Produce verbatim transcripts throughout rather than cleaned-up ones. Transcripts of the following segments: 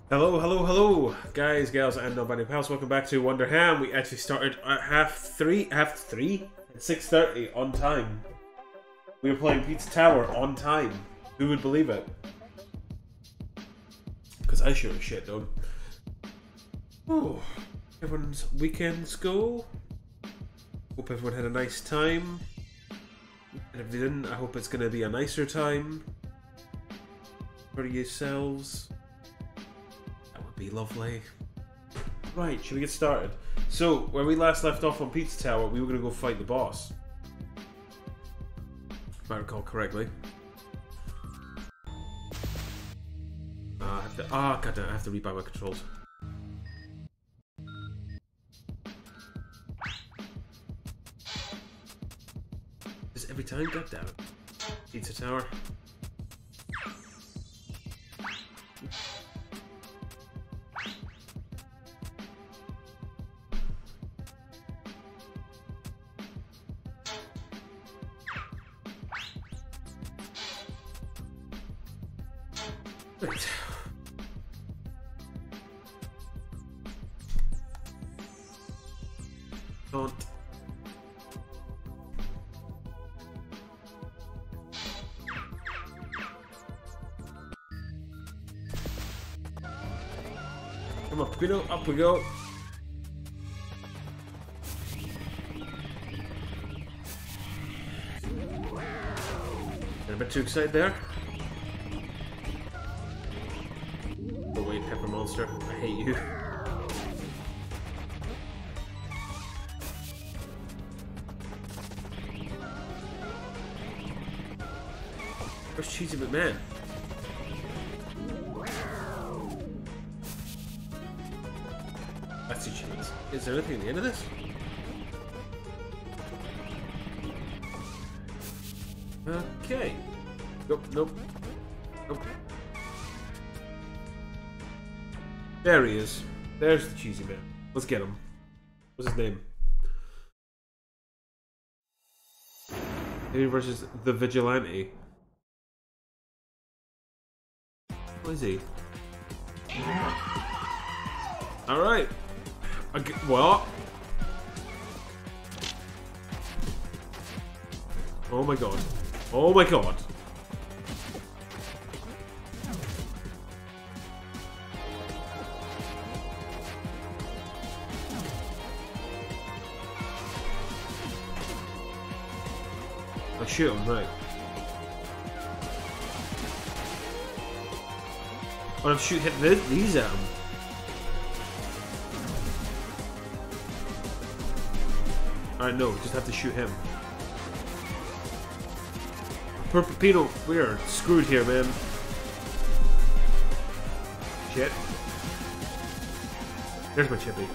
Hello, hello, hello, guys, gals, and non-binary pals. Welcome back to Wonderham. We actually started at half three, half three, at six thirty on time. We were playing Pizza Tower on time. Who would believe it? Because I sure as shit don't. Oh, everyone's weekends go. Hope everyone had a nice time. And if they didn't, I hope it's going to be a nicer time for yourselves. Be lovely. Right, should we get started? So, where we last left off on Pizza Tower, we were going to go fight the boss. If I recall correctly. Uh, I have to. Ah, oh, goddamn! I have to rebuy my controls. Just every time, goddamn it. Pizza Tower. Right. Don't. Come on, Pino, up we go. Got a bit too excited there. Pepper Monster, I hate you. Where's Cheesy McMahon? That's the cheese. Is there anything at the end of this? Okay. Nope, nope. Nope. There he is. There's the cheesy man. Let's get him. What's his name? Maybe versus the Vigilante. What is he? Alright. What? Oh my god. Oh my god. I shoot him, right. What if I shoot hit this, these at him? Alright, no, just have to shoot him. Poor Pepino, we are screwed here, man. Shit. There's my chippy.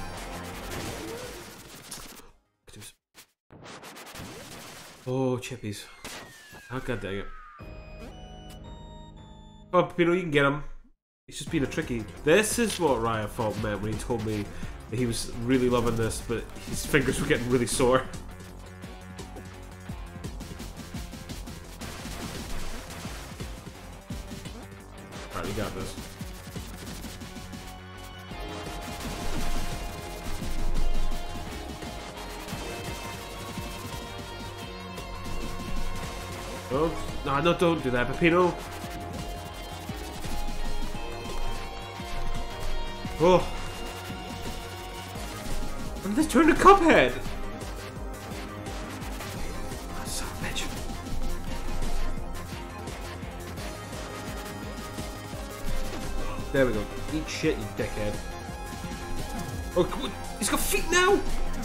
Oh, chippies. Oh, god dang it. Oh, Pepino, you can get him. He's just being a tricky. This is what Raya thought meant when he told me that he was really loving this, but his fingers were getting really sore. Alright, we got this. Don't, no, no, don't do that, Pepino. Oh. I'm just turning to Cuphead. Oh, son of a bitch. There we go. Eat shit, you dickhead. Oh, come on. He's got feet now.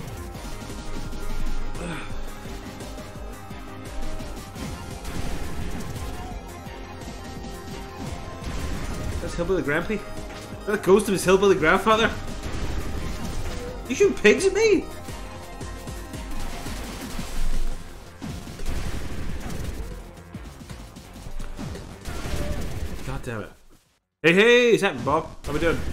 That's Hillbilly Grampy? That ghost of his hillbilly grandfather? You shoot pigs at me? God damn it. Hey, hey, it's happening, Bob. How we doing?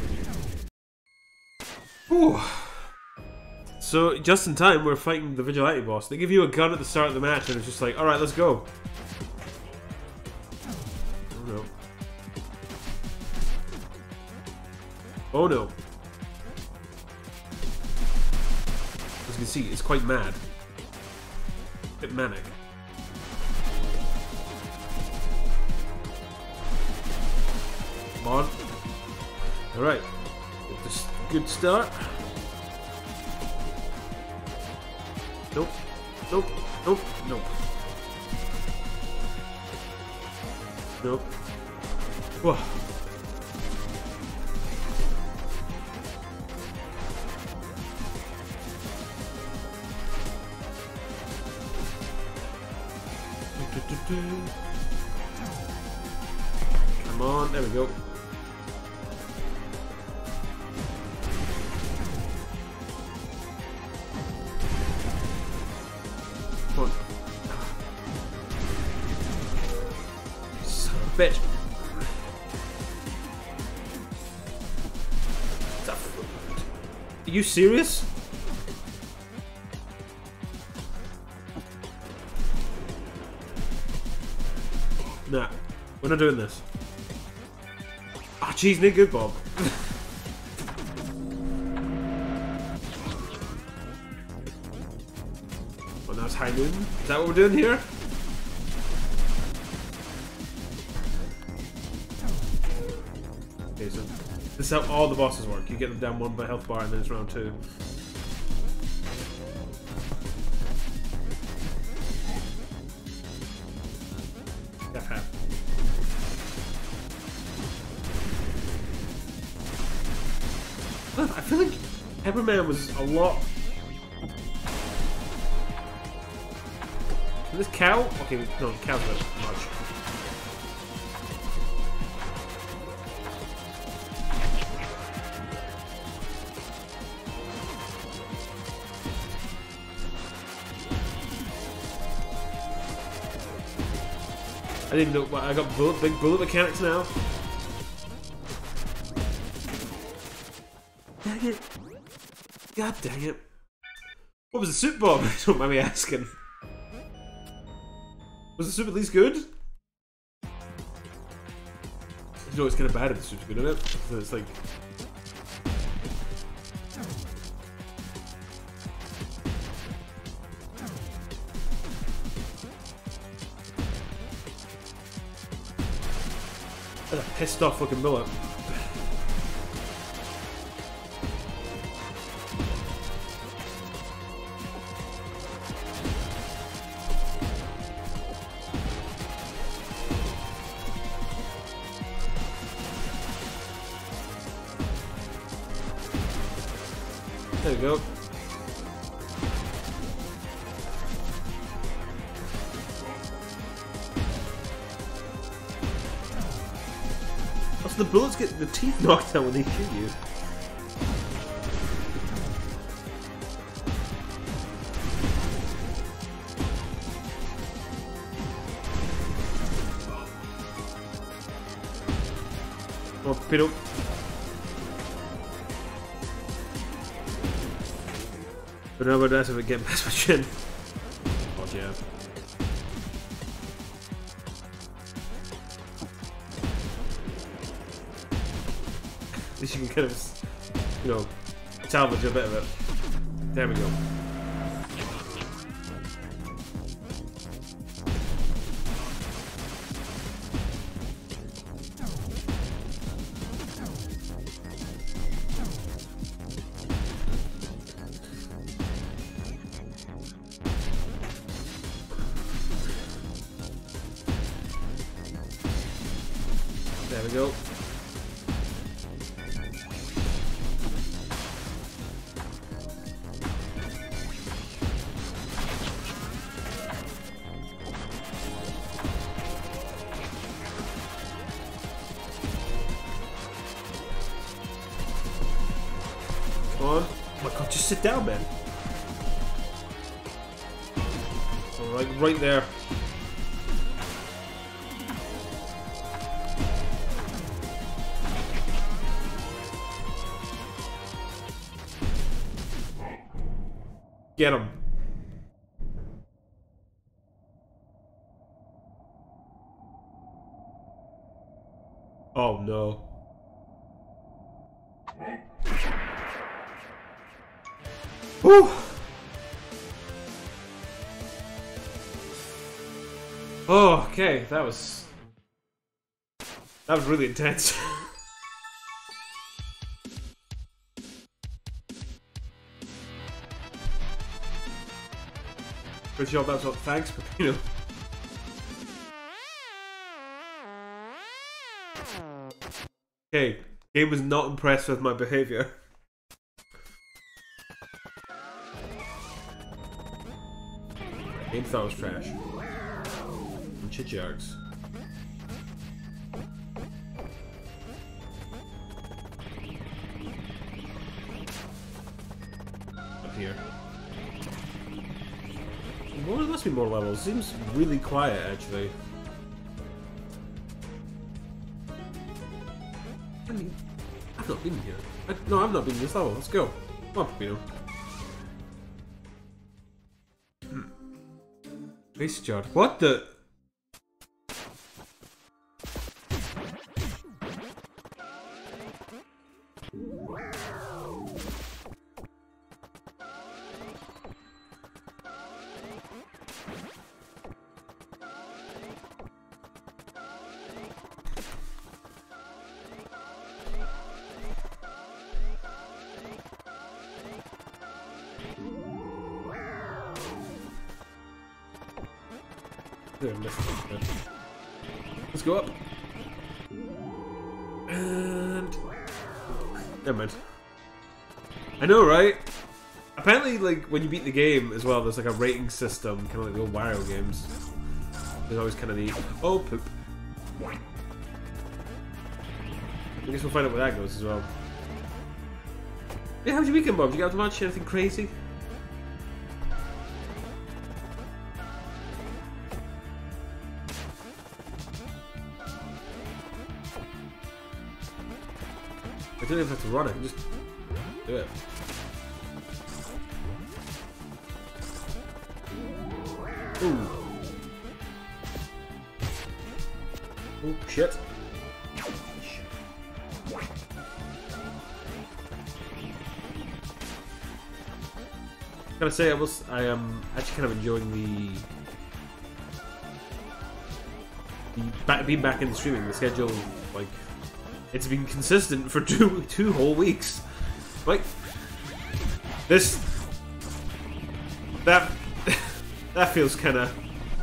Whew. So, just in time, we're fighting the Vigilante boss. They give you a gun at the start of the match, and it's just like, alright, let's go. Oh no. Oh no. As you can see, it's quite mad. A bit manic. Come on. Alright. Good start. Nope. Nope. Nope. Nope. Nope. Whoa. Come on, there we go. Come on. Son of a bitch. Are you serious? Nah, we're not doing this. Ah, oh, jeez, no good, Bob. Well, now it's high noon. Is that what we're doing here? Okay, so this is how all the bosses work. You get them down one by health bar, and then it's round two. I feel like Pepperman was a lot. This cow? Okay, no, cow's a bit much. I didn't know. I got bullet, big bullet mechanics now. Dang it! God dang it! What was the soup, Bob? Don't mind me asking. Was the soup at least good? You know it's kind of bad if the soup's good, isn't it? So it's like. That's a pissed off looking bullet. There we go. Also, the bullets get the teeth knocked out when they shoot you. Oh, Peter. But no, but that's if it getting past my chin. Oh yeah. At least you can kind of, you know, salvage a bit of it. There we go. There we go. Come on. Oh my god, just sit down, man. Alright, right there. Get him. Oh no. Whew. Oh, okay, that was that was really intense. Good job, that's what. Thanks, Peppino. Okay, game was not impressed with my behavior. Game thought it was trash. And chit yards. Up here. Well, there must be more levels. Seems really quiet, actually. I mean, I've not been here. I, no, I've not been in this level. Let's go. Come on, Peppino. Hmm. Base jar. What the? Let's go up. And never mind. I know, right? Apparently, like when you beat the game as well, there's like a rating system, kind of like the old Wario games. It's always kind of neat. Oh, poop. I guess we'll find out where that goes as well. Yeah, how's your weekend, Bob? Did you get out to much? Anything crazy? I don't even have to run it, I can just do it. Ooh. Oh, shit. I gotta say, I was, I am actually kind of enjoying the, the back, being back in the streaming, the schedule, like, it's been consistent for two two whole weeks. Like this, that that feels kind of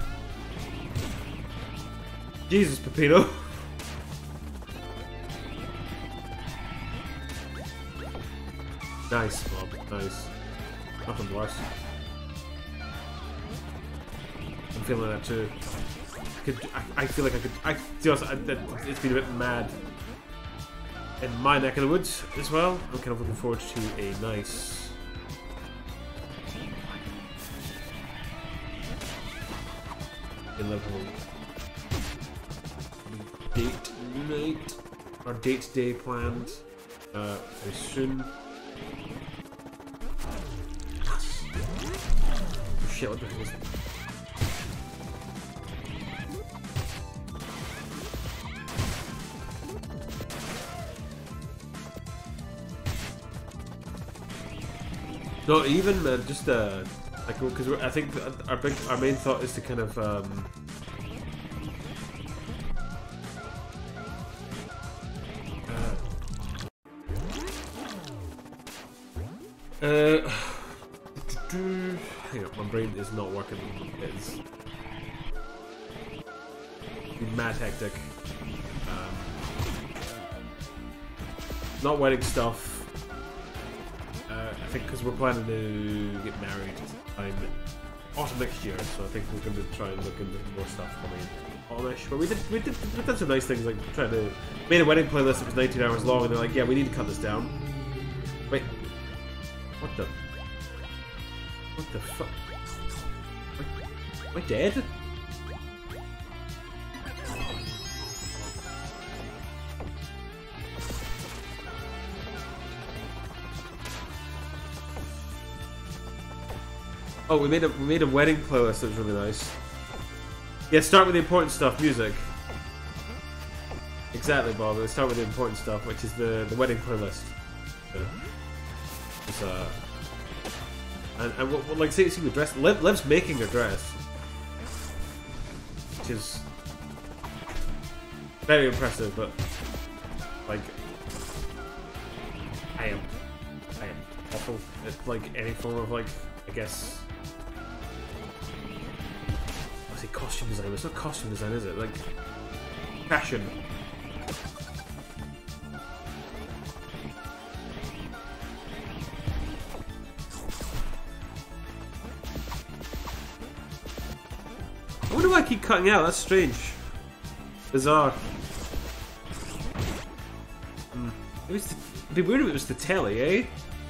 Jesus, Peppino. Nice, Bob. Nice. Nothing worse. I'm feeling that too. I could. I, I feel like I could. I. To be honest, I, it's been a bit mad in my neck of the woods as well. I'm kind of looking forward to a nice level date night or date day planned uh, very soon. Oh shit! What the hell is that? Not even, man. Just uh, like because I think our big, our main thought is to kind of um, uh, uh, hang on, my brain is not working. It's been mad hectic. Um, not wedding stuff. I think because we're planning to get married sometime autumn next year, so I think we're going to try and look into more stuff coming autumnish. But we did, we did, we did some nice things, like trying to made a wedding playlist that was nineteen hours long, and they're like, yeah, we need to cut this down. Wait, what the, what the fuck? Am I dead? Oh, we made a we made a wedding playlist that was really nice. Yeah, start with the important stuff, music. Exactly, Bob. Let's start with the important stuff, which is the the wedding playlist. It's, uh, and, and what, what, like, see, see the dress. Liv, Liv's making her dress, which is very impressive. But like, I am, I am awful at like any form of like, I guess, I say costume design. It's not costume design, is it? Like fashion. I wonder why I keep cutting out. That's strange. Bizarre. Hmm. It was the, it'd be weird if it was the telly, eh?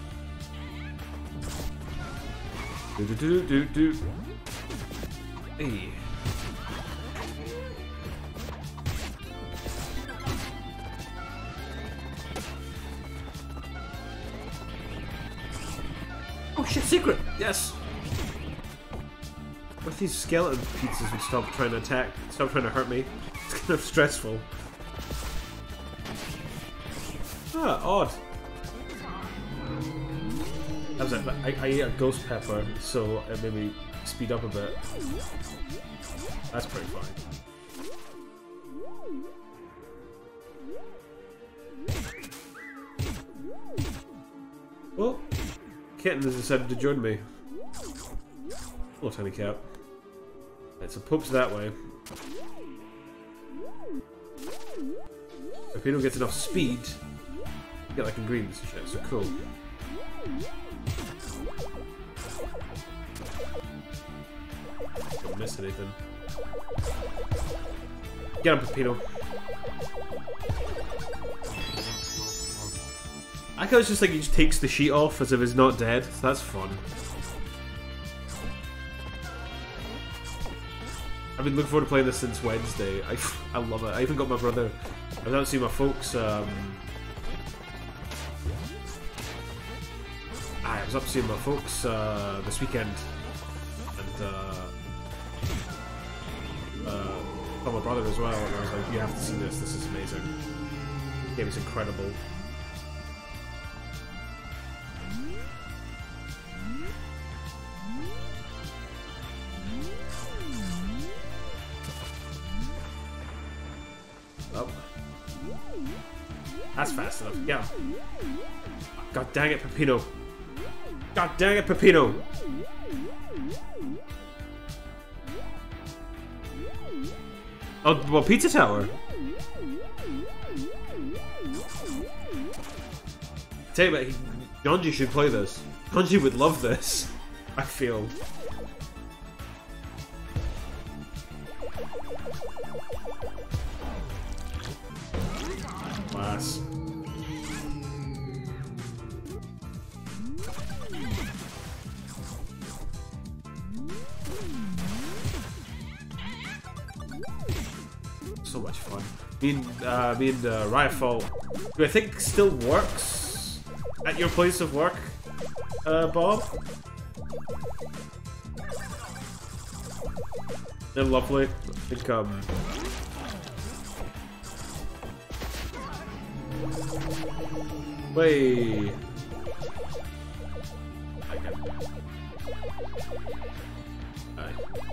Do do do do do. Hey. Oh shit! Secret. Yes. What if these skeleton pizzas would stop trying to attack, stop trying to hurt me? It's kind of stressful. Ah, odd. That was it. I, I ate a ghost pepper, so it made me speed up a bit. That's pretty fine. Well, Kitten has decided to join me. Hello, tiny cat. Right, so Pope's that way. If Peter gets enough speed, you get like ingredients and shit, so cool. Don't miss anything. Get him, Pepino. I think it's just like he just takes the sheet off as if he's not dead, so that's fun. I've been looking forward to playing this since Wednesday. I, I love it. I even got my brother. I was out to see my folks. Um, I was up seeing my folks uh, this weekend, and uh, uh, saw my brother as well. And I was like, "You have to see this. This is amazing. The game is incredible." That's fast enough. Yeah. God dang it, Pepino. God dang it, Pepino. Oh, well, Pizza Tower. Tell you what, Jonji should play this. Jonji would love this, I feel. Class. So much fun. Me and, uh, me and uh, Riotfall, who I think still works at your place of work, uh, Bob? They're lovely. I think, um... Wait. Okay. Right.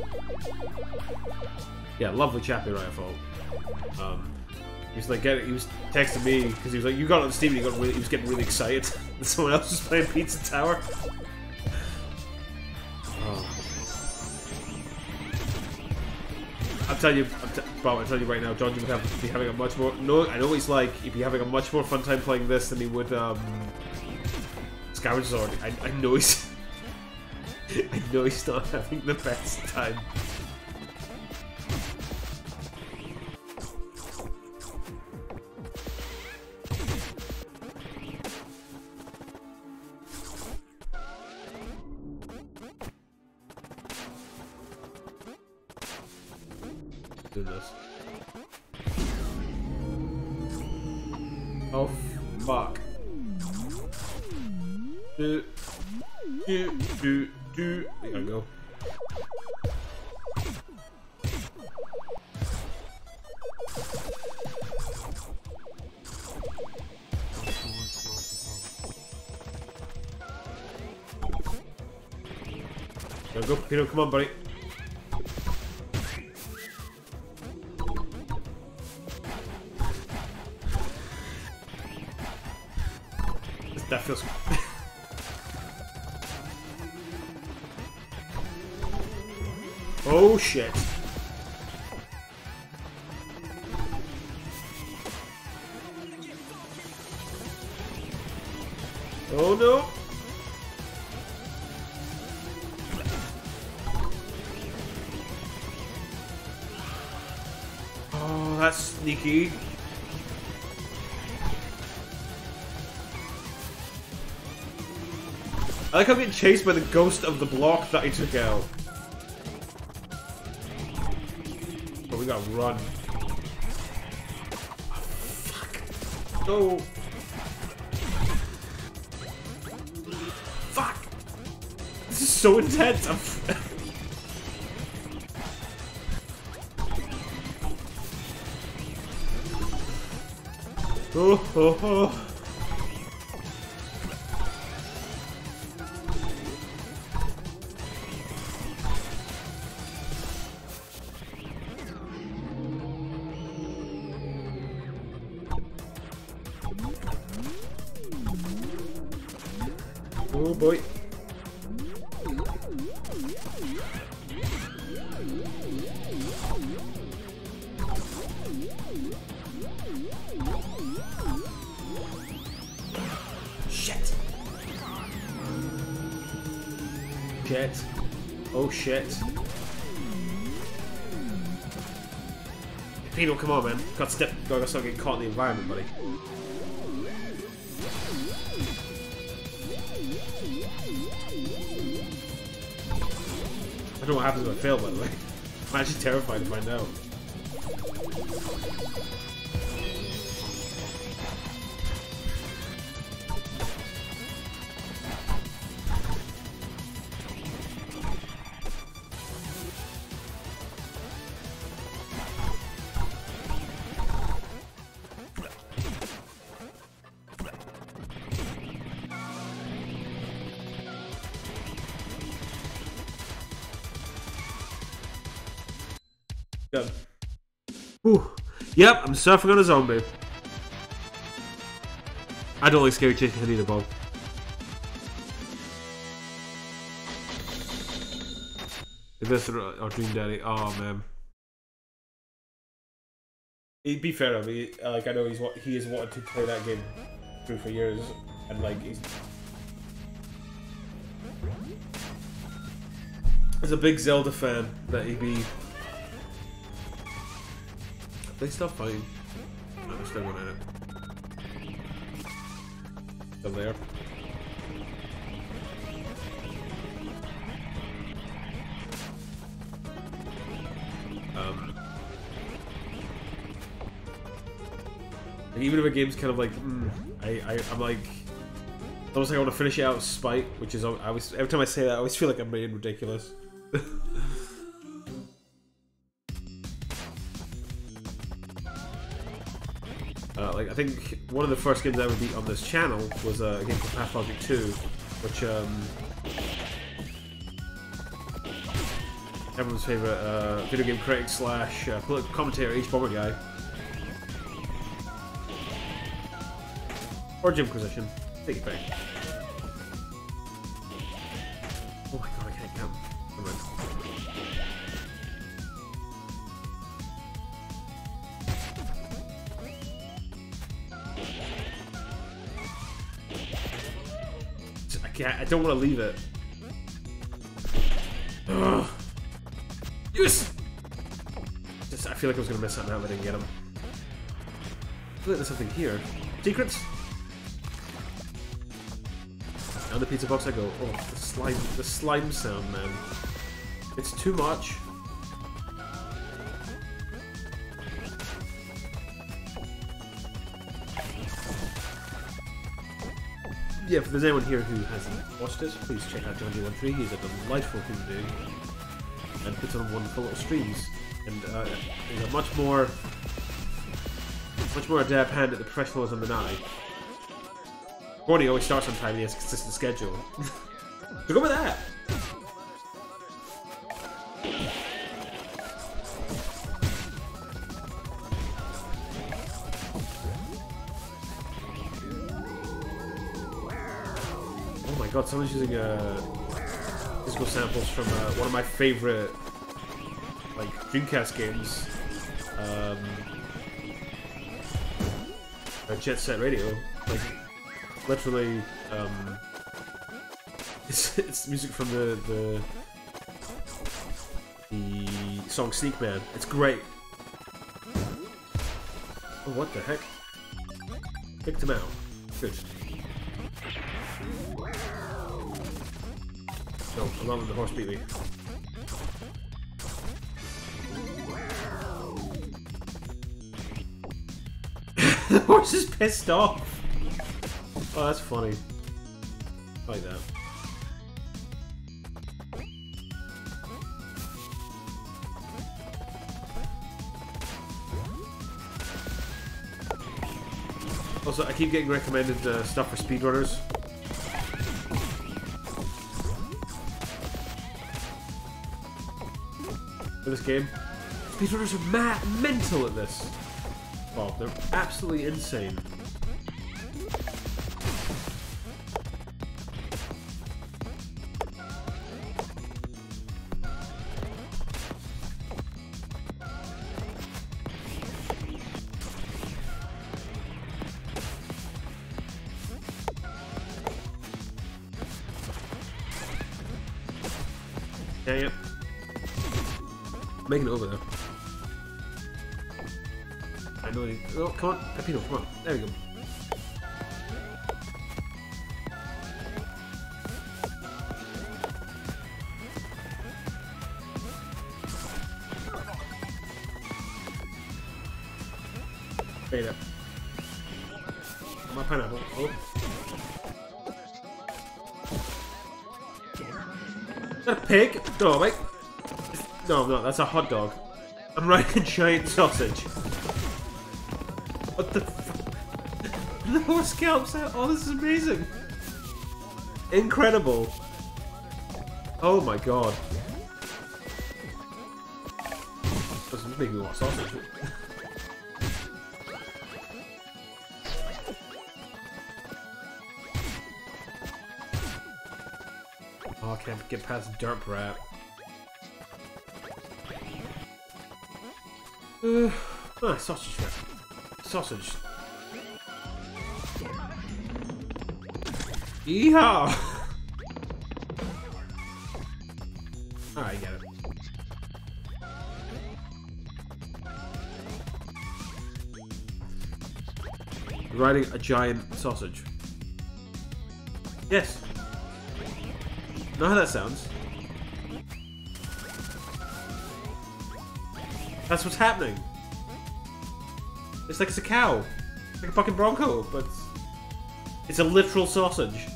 Yeah, lovely chappy Riotfall. Um, he was like, get, he was texting me because he was like, "You got it on Steam." And he got really, he was getting really excited that someone else was playing Pizza Tower. Oh. I'm telling you, I'm t Bob, I'm telling you right now, John would have be having a much more. No, I know what he's like. He'd be having a much more fun time playing this than he would um, Skyward Sword. I, I know he's. I know he's not having the best time. Do this. Oh fuck. Do do do do. I gotta go. Go, go, Peter, come on, buddy. That feels... Oh, shit. Oh, no. Oh, that's sneaky. I like how I'm getting chased by the ghost of the block that I took out. But we gotta run. Oh, fuck. No. Fuck. This is so intense. I'm oh, oh, oh. Oh boy. Shit. Shit. Oh shit. Pino, come on, man. Got to step. Gotta start getting caught in the environment, buddy. I don't know what happens if I fail, by the way. I'm actually terrified to find out. Good. Whew. Yep, I'm surfing on a zombie. I don't like scary chickens either, Bob. This or Dream Daddy. Oh man. He'd be fair, I mean, like I know he's what he has wanted to play that game through for years, and like he's as a big Zelda fan that he'd be. They still fine. I'm still going at it. Still there. Um, like even if a game's kind of like, mm, I, I, I'm like, almost like I want to finish it out of spite, which is I always every time I say that I always feel like I'm being ridiculous. Uh, like I think one of the first games I ever beat on this channel was uh, a game called Pathologic two, which um, everyone's favorite uh, video game critic slash uh, political commentator H Bomber guy, or Jimquisition, take it back. Oh my god, I can't count. Never mind. I don't want to leave it. Ugh. Yes! Just, I feel like I was going to miss something out if I didn't get him. I feel like there's something here. Secrets? Down the pizza box I go. Oh, the slime, the slime sound, man. It's too much. Yeah, if there's anyone here who hasn't watched it, please check out John D thirteen. He's a delightful human being and puts on wonderful little streams. And uh, he's a much more, much more adept hand at the professionalism than I. Ronnie always starts on time and he has a consistent schedule. So go with that! god, someone's using uh, physical samples from uh, one of my favorite like Dreamcast games, um, uh, Jet Set Radio. Like, literally, um, it's it's music from the the the song Sneak Man. It's great. Oh, what the heck? Picked him out. Good. No, I'm not letting the horse beat me. The horse is pissed off! Oh, that's funny. I like that. Also, I keep getting recommended uh, stuff for speedrunners. For this game. Speedrunners are mad mental at this. Oh, they're absolutely insane. Dang it. Making it over there. I know he... Oh, come on. Peppino, come on. There we go. Beta. My pineapple. Oh. Is that a pig? No, wait. No, no, that's a hot dog. I'm riding a giant sausage. What the fuck? The horse scalps out. Oh, this is amazing. Incredible. Oh my god. This is making me want sausage. Oh, I can't get past Dirt Rat. Uh, ah, sausage wrap. Sausage. Yeehaw! Alright, I get it. You're riding a giant sausage. Yes. Know how that sounds? That's what's happening. It's like it's a cow. It's like a fucking bronco, but it's a literal sausage.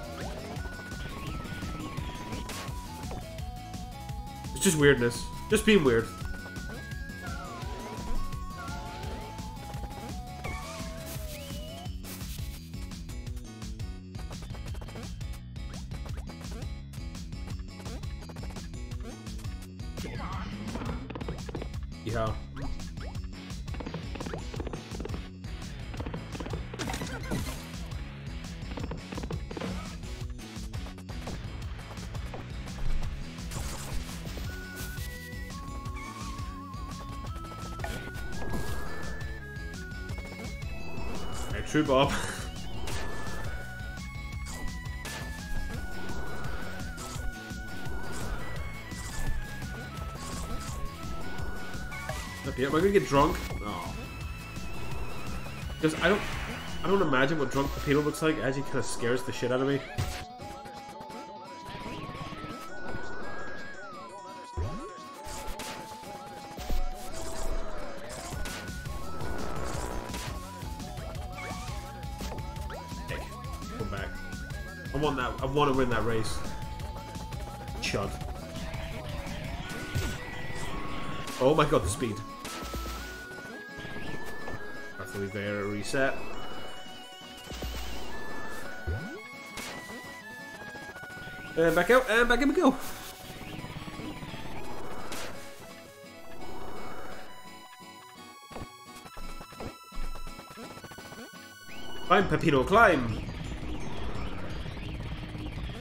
It's just weirdness. Just being weird. Yeah. Hey, true Bob. Okay, am I gonna get drunk? Oh. Because I don't I don't imagine what drunk Peppino looks like. It actually kinda scares the shit out of me. Okay, come back. I want that I wanna win that race. Chud. Oh my god, the speed. Hopefully there, reset. And back out, and back in we go. Climb, Peppino, climb!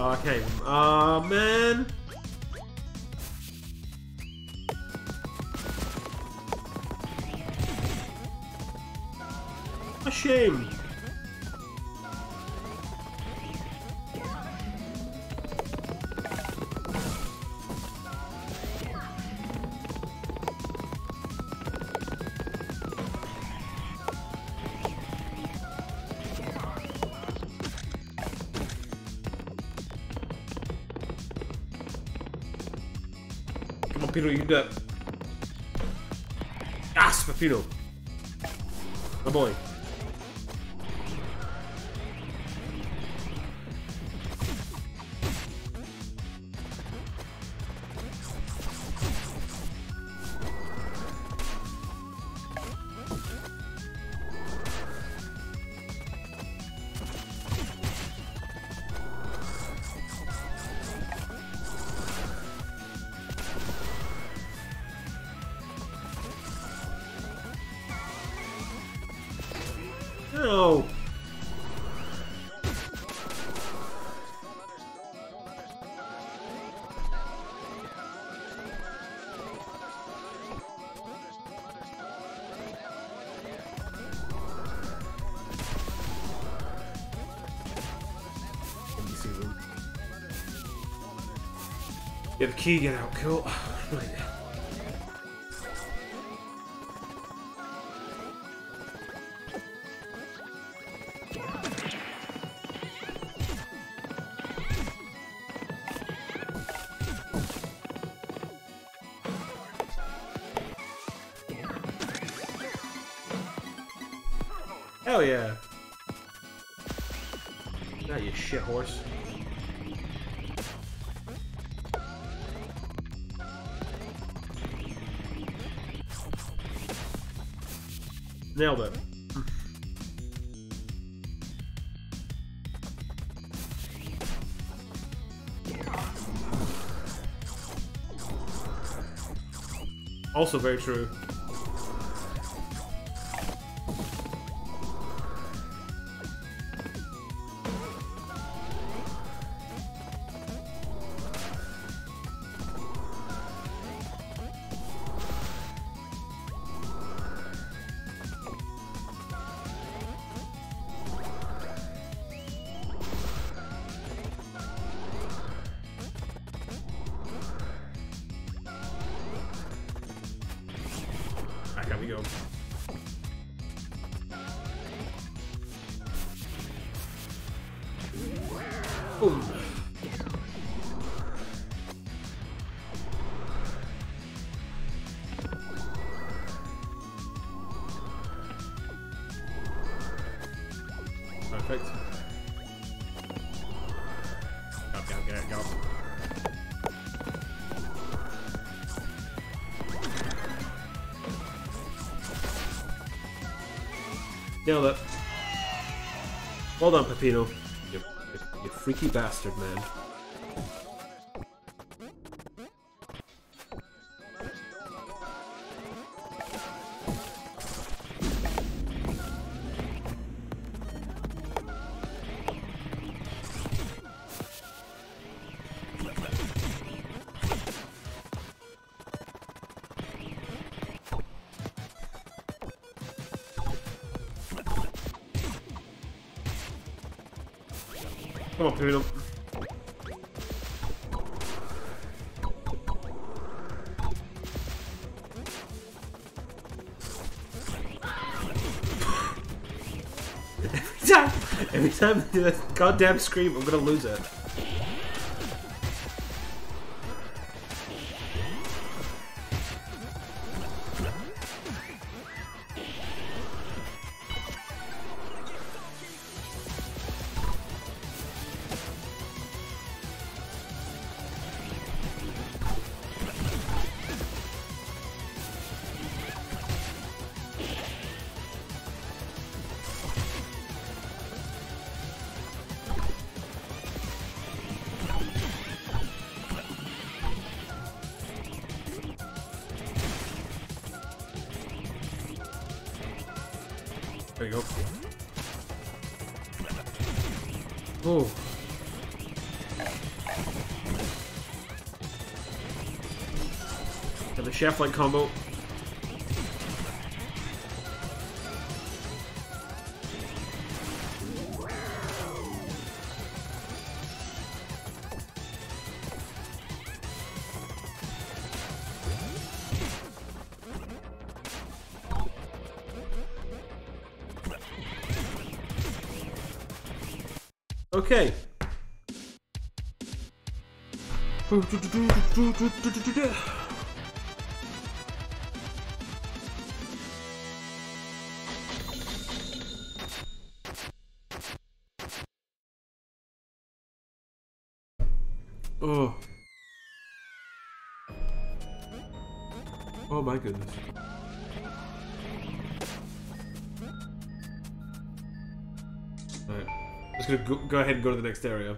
Oh, okay. Oh, man. A shame. Come on, Peter, you can do it. Yes, Peppino. My boy. No. Get the key, get out, cool. Right. Hell yeah. Not you shit horse. Nailed it. Also very true. Alright, here we go. Boom. Perfect. Go, go, go, go. Nailed it. Well done, Peppino. You, you, you freaky bastard, man. Come on, Peppino. Every time, every time they do that goddamn scream, I'm gonna lose it. There you go. Oh. chef-like combo. Okay. Oh. Oh my goodness. Alright. Just gonna go, go ahead and go to the next area.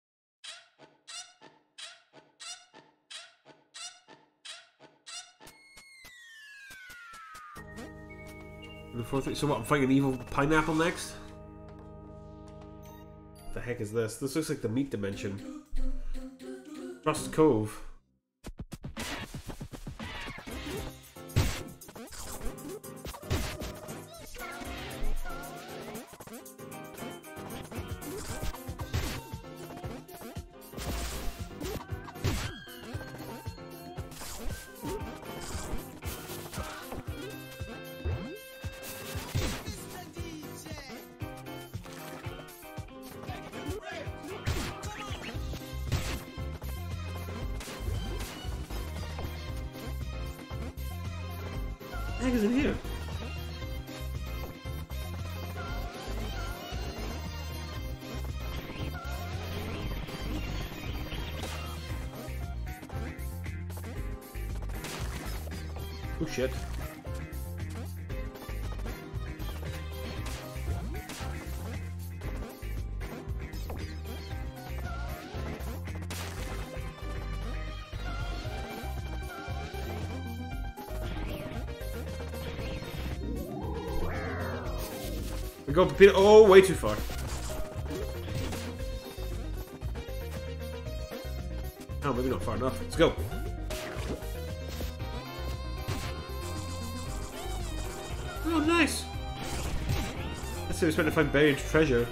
The fourth. So what? I'm fighting an evil pineapple next. What the heck is this? This looks like the meat dimension. Rust Cove. What the heck is in here? Oh shit. We go Peter. Oh, way too far. Oh, maybe not far enough. Let's go. Oh, nice. Let's see, we're trying to find buried treasure.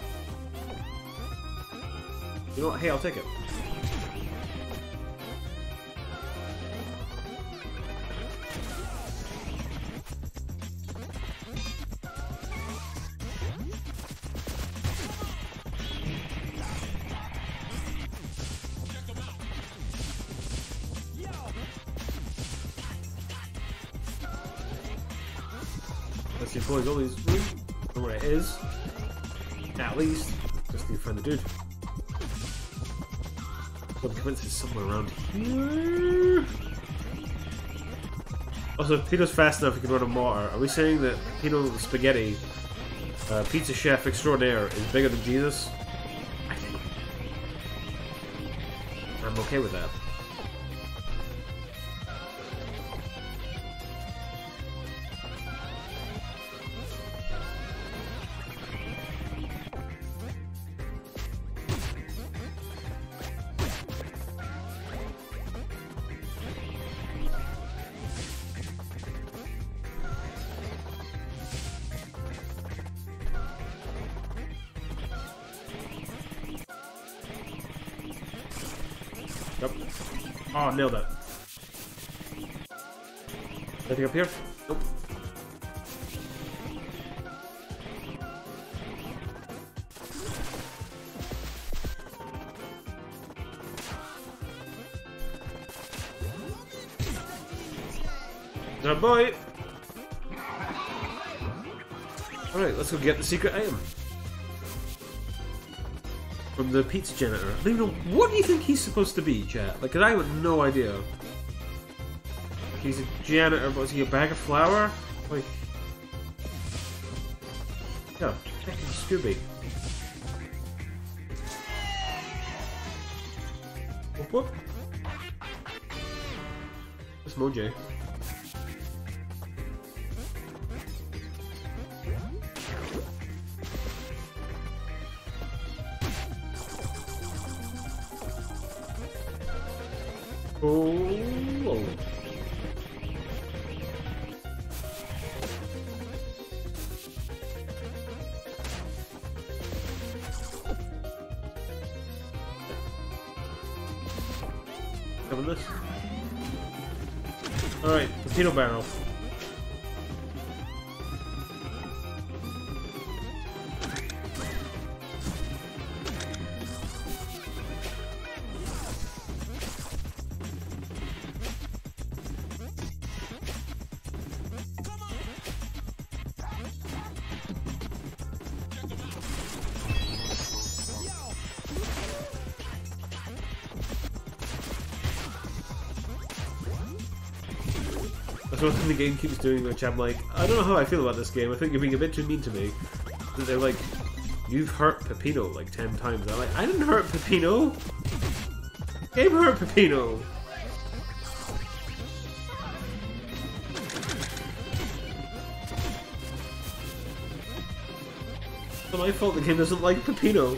You know what? Hey, I'll take it. Let's see if boys always know where it is. At least. Just need to find the dude. Well, the commence is somewhere around here. Also, if Pino's fast enough, he can run a mortar. Are we saying that Pino Spaghetti, uh, pizza chef extraordinaire, is bigger than Jesus? I think. I'm okay with that. Yep. Oh, nailed it. Anything up here? Nope. Good boy! Alright, let's go get the secret item. From the pizza janitor. I don't even know. What do you think he's supposed to be, chat? Like, cause I have no idea. He's a janitor, but is he a bag of flour? Like. Yeah, heck is Scooby. Whoop whoop. That's Mojay. Oh. Coming this. Alright, Potato Barrel. That's one thing the game keeps doing, which I'm like, I don't know how I feel about this game. I think you're being a bit too mean to me. They're like, you've hurt Peppino like ten times. I'm like, I didn't hurt Peppino! Game hurt Peppino! It's my fault the game doesn't like Peppino.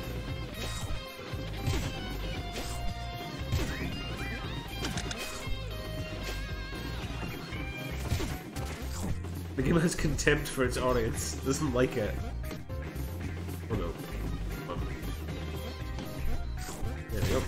The game has contempt for its audience. Doesn't like it. Oh no. Oh. There we go.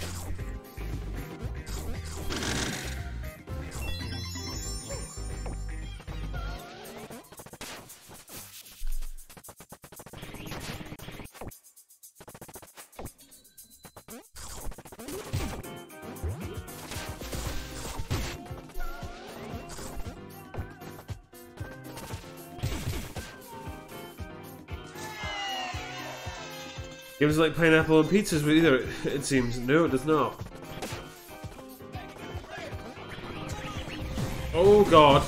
Games like pineapple and pizzas with either, it seems. No, it does not. Oh god.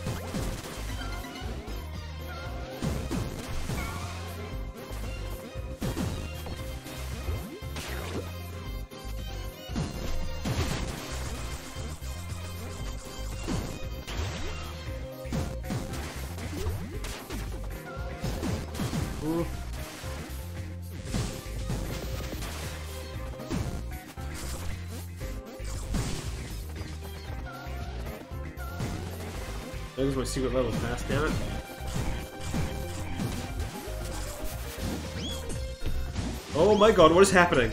Ooh. There's my secret level pass, damn it. Oh my god, what is happening?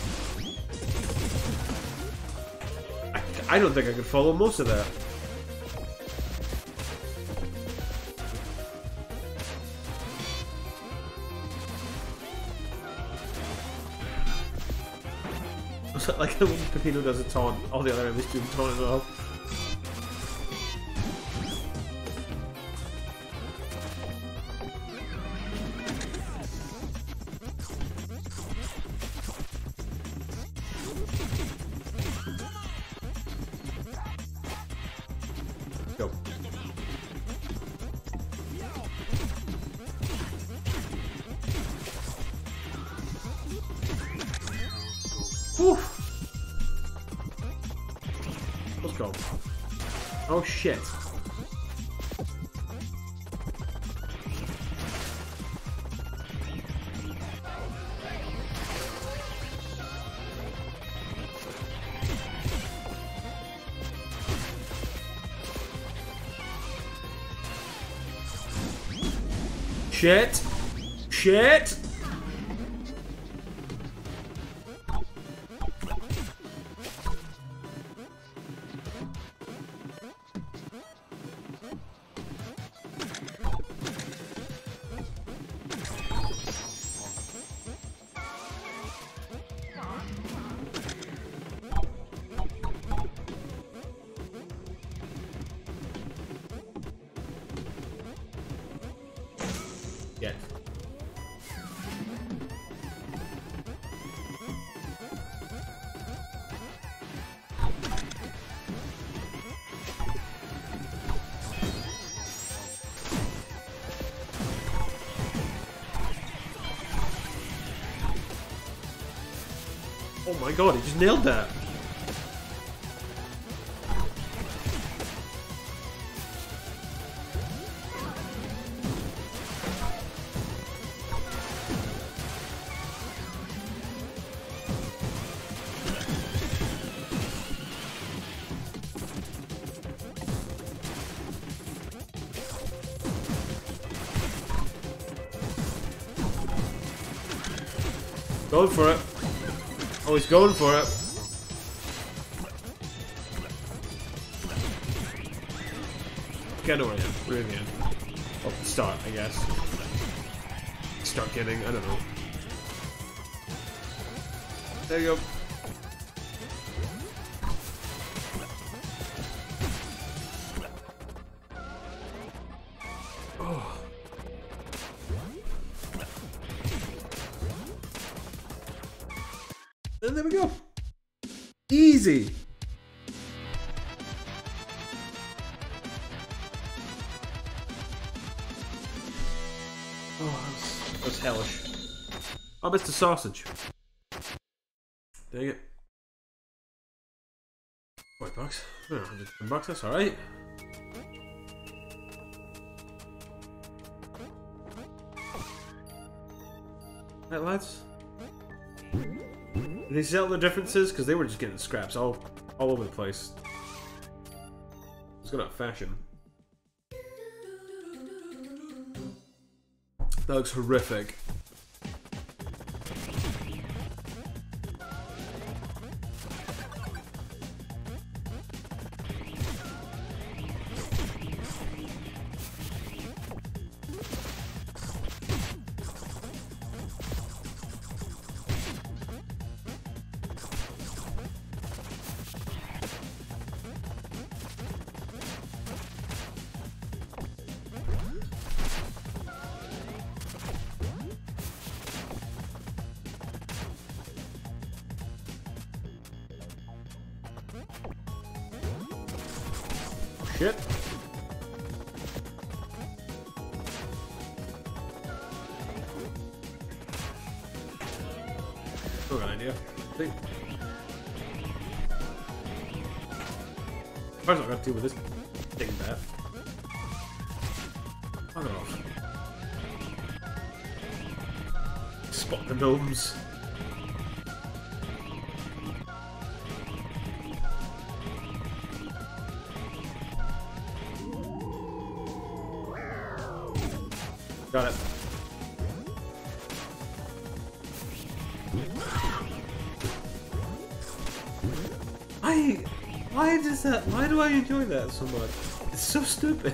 I, I don't think I could follow most of that. Like when Peppino does a taunt, all the other enemies do the taunt as well. Go. Whew. Let's go. Oh shit. Shit! Shit! Get. Oh my god, he just nailed that! Going for it. Oh, he's going for it. Okay, I know where I am. We're in the end. Oh, start, I guess. Start getting, I don't know. There you go. Oh. And there we go. Easy. Oh, that's, that's hellish. Oh, Mister Sausage. Dang it. Forty bucks. Oh, one hundred bucks, that's alright. Right, lads? Did they sell the differences? Because they were just getting scraps all, all over the place. It's gone out of fashion. That looks horrific. Shit. Still got an idea. I think. First I've got to deal with this thing bat. Fuck it off. Spot the gnomes. Got it. I... Why does that... Why do I enjoy that so much? It's so stupid.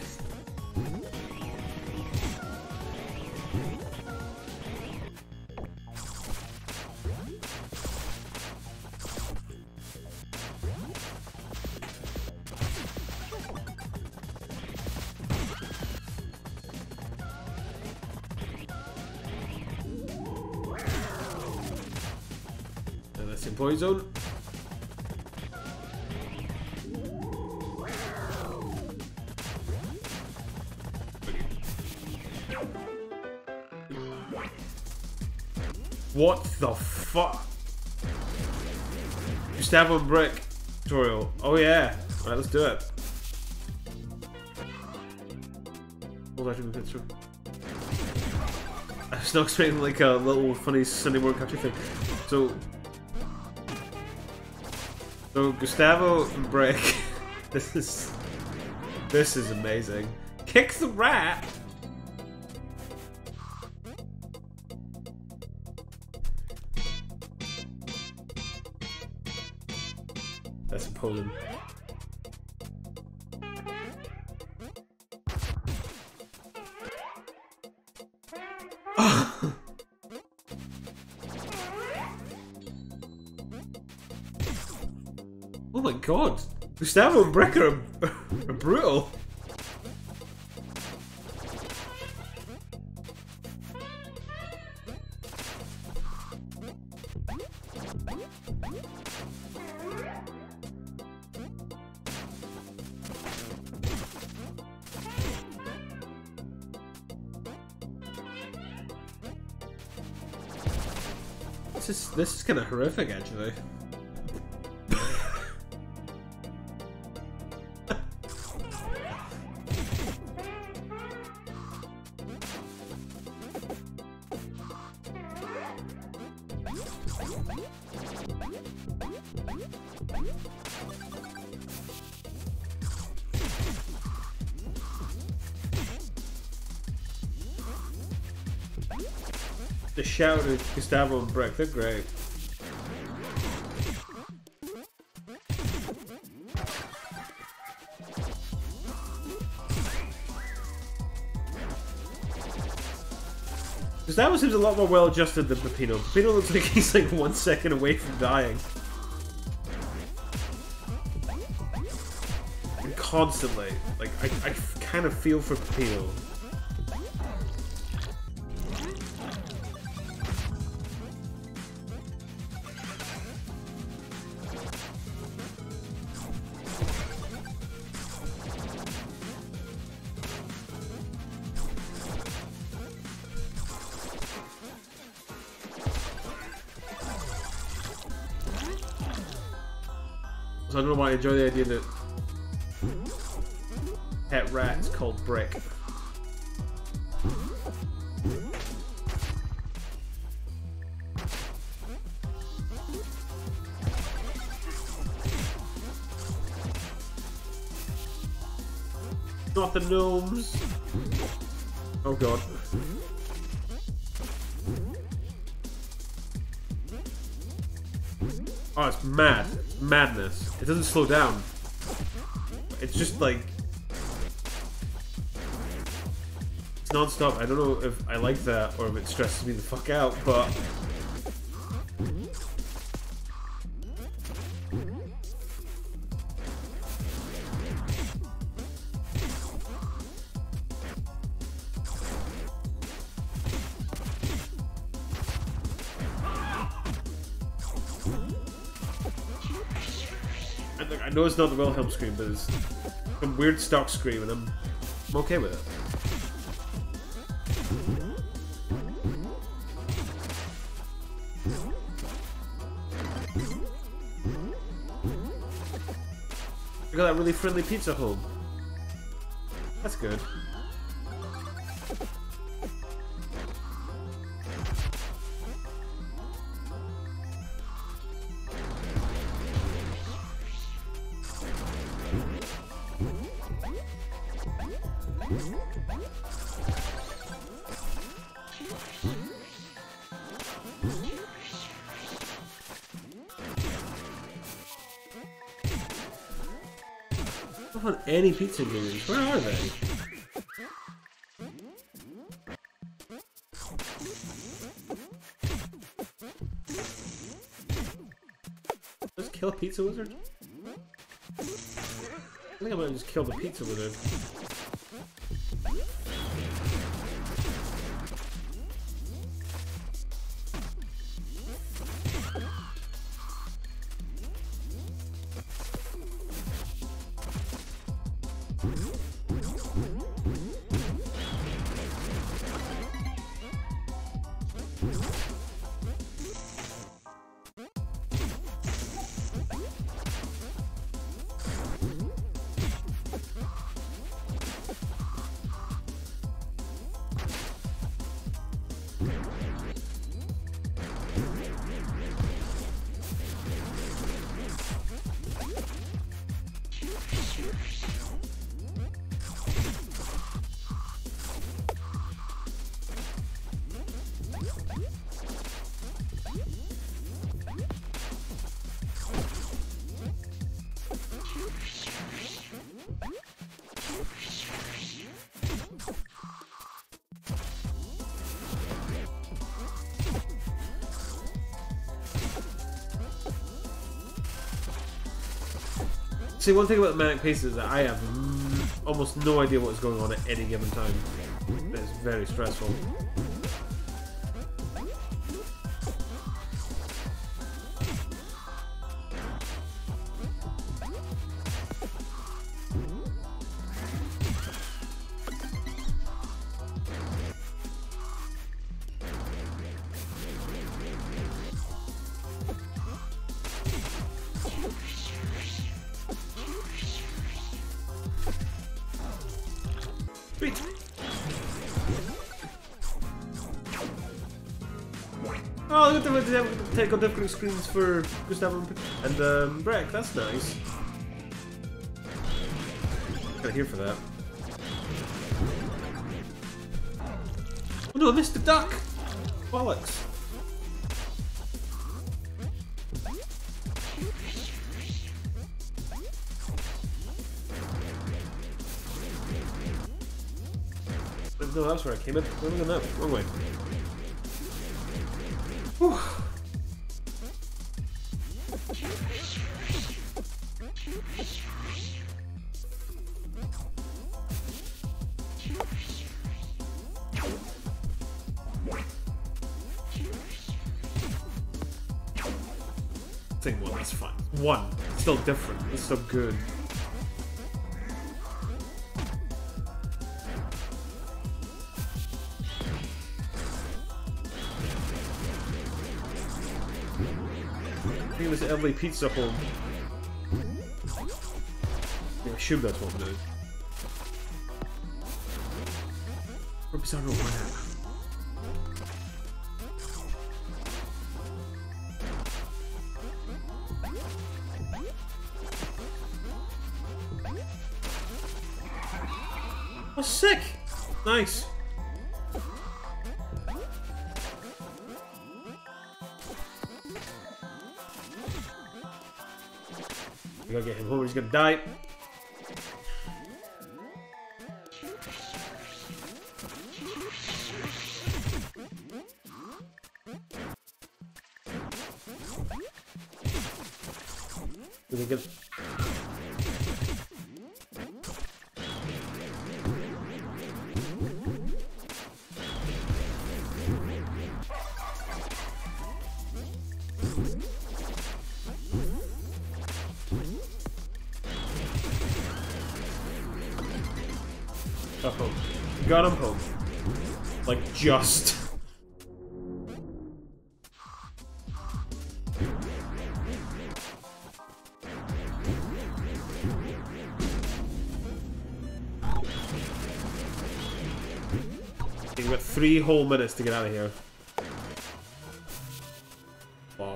Employee zone. What the fuck? Gustavo Brick tutorial. Oh yeah. Alright, let's do it. Hold on to the picture. I was not expecting like a little funny Sunday morning country thing. So So Gustavo and Brick, this is this is amazing. Kick the rat. That's imposing. Oh my god! Gustavo and Brick are, are brutal! This is, this is kind of horrific actually. The shout of Gustavo and Brick, they're great. Samus seems a lot more well adjusted than Peppino. Peppino looks like he's like one second away from dying. And constantly. Like, I, I kind of feel for Peppino. So I don't know why I enjoy the idea that pet rat's called Brick. Not the gnomes. Oh god. Oh, it's mad. It's madness. It doesn't slow down. It's just like... It's non-stop. I don't know if I like that or if it stresses me the fuck out, but... I know it's not the Wilhelm scream, but it's some weird stock scream, and I'm, I'm okay with it. I got that really friendly pizza home. That's good. I don't have any pizza games. Where are they? Just kill a pizza wizard? I think I might just kill the pizza wizard. See, one thing about the Manic Pace is that I have almost no idea what's going on at any given time. It's very stressful. Sweet. Oh, look at the take on different screens for Gustavo and um, Breck. That's nice. Kinda here for that. Oh no, I missed the duck! Bollocks. No, that's where I came in. Where am I going now? Wrong way. Whew. Thing one, that's fine. One, still different. It's so good. I think it was L A Pizza Home. I assume that's what I'm doing. Bizarro one. Oh, sick! Nice. We gotta get him home or he's gonna die. We can get... Got home. Got him home. Like, just. You've got three whole minutes to get out of here. Wow.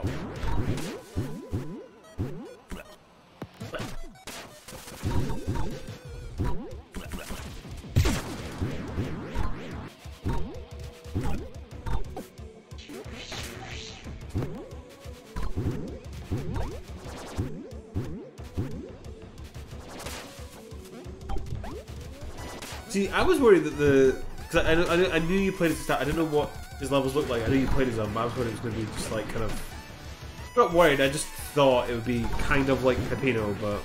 See, I was worried that the... Because I, I, I knew you played as a stat. I didn't know what his levels looked like. I knew you played as him, but I was worried it was going to be just like kind of... Not worried, I just thought it would be kind of like Peppino, but...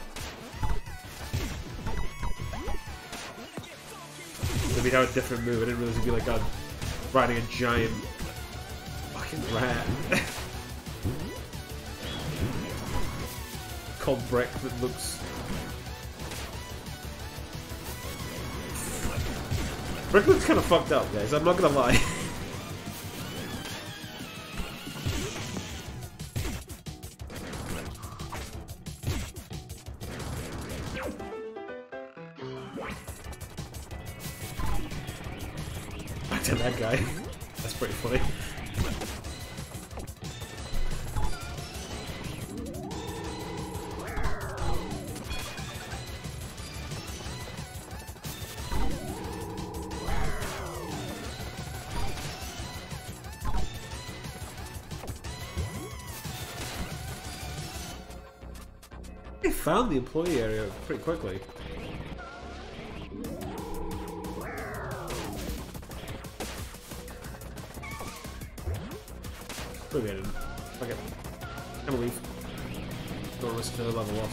Maybe have a different move. I didn't realize it'd be like a... riding a giant... fucking rat. Called Brick that looks... Brick looks kind of fucked up, guys. I'm not gonna lie. Back to that guy. That's pretty funny. I found the employee area pretty quickly. Maybe I didn't. Okay. I'm gonna leave. Don't risk another level loss.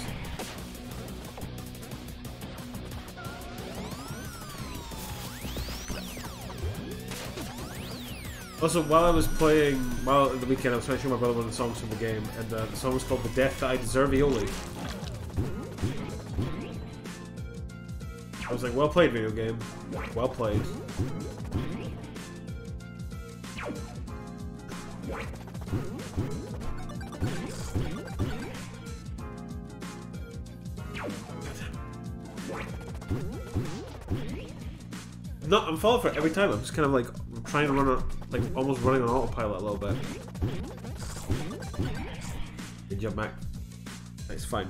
Also, while I was playing, while at the weekend, I was trying to show my brother one of the songs from the game, and uh, the song was called "The Death That I Deserve, Ioli." I was like, well played, video game. Well played. No, I'm falling for it every time. I'm just kind of like trying to run on, like almost running on autopilot a little bit. Good job, Mac. It's fine.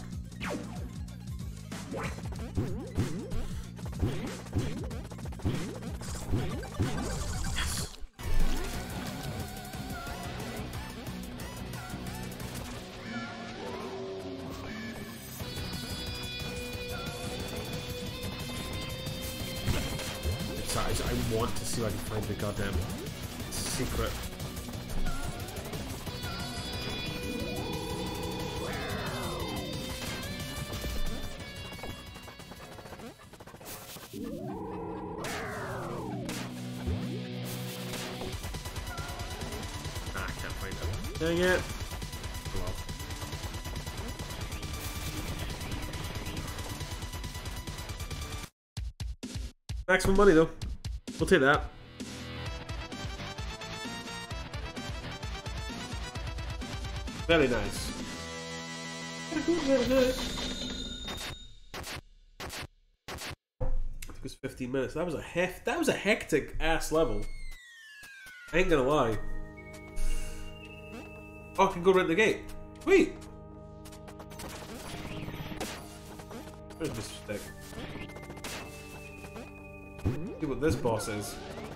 I want to see if I can find the goddamn secret. Dang it. Oh well. Maximum money though. We'll take that. Very nice. Very nice. It was fifteen minutes. That was a hef that was a hectic ass level. I ain't gonna lie. Oh, I can go rent the gate. Sweet. Where's this stick? See what this boss is.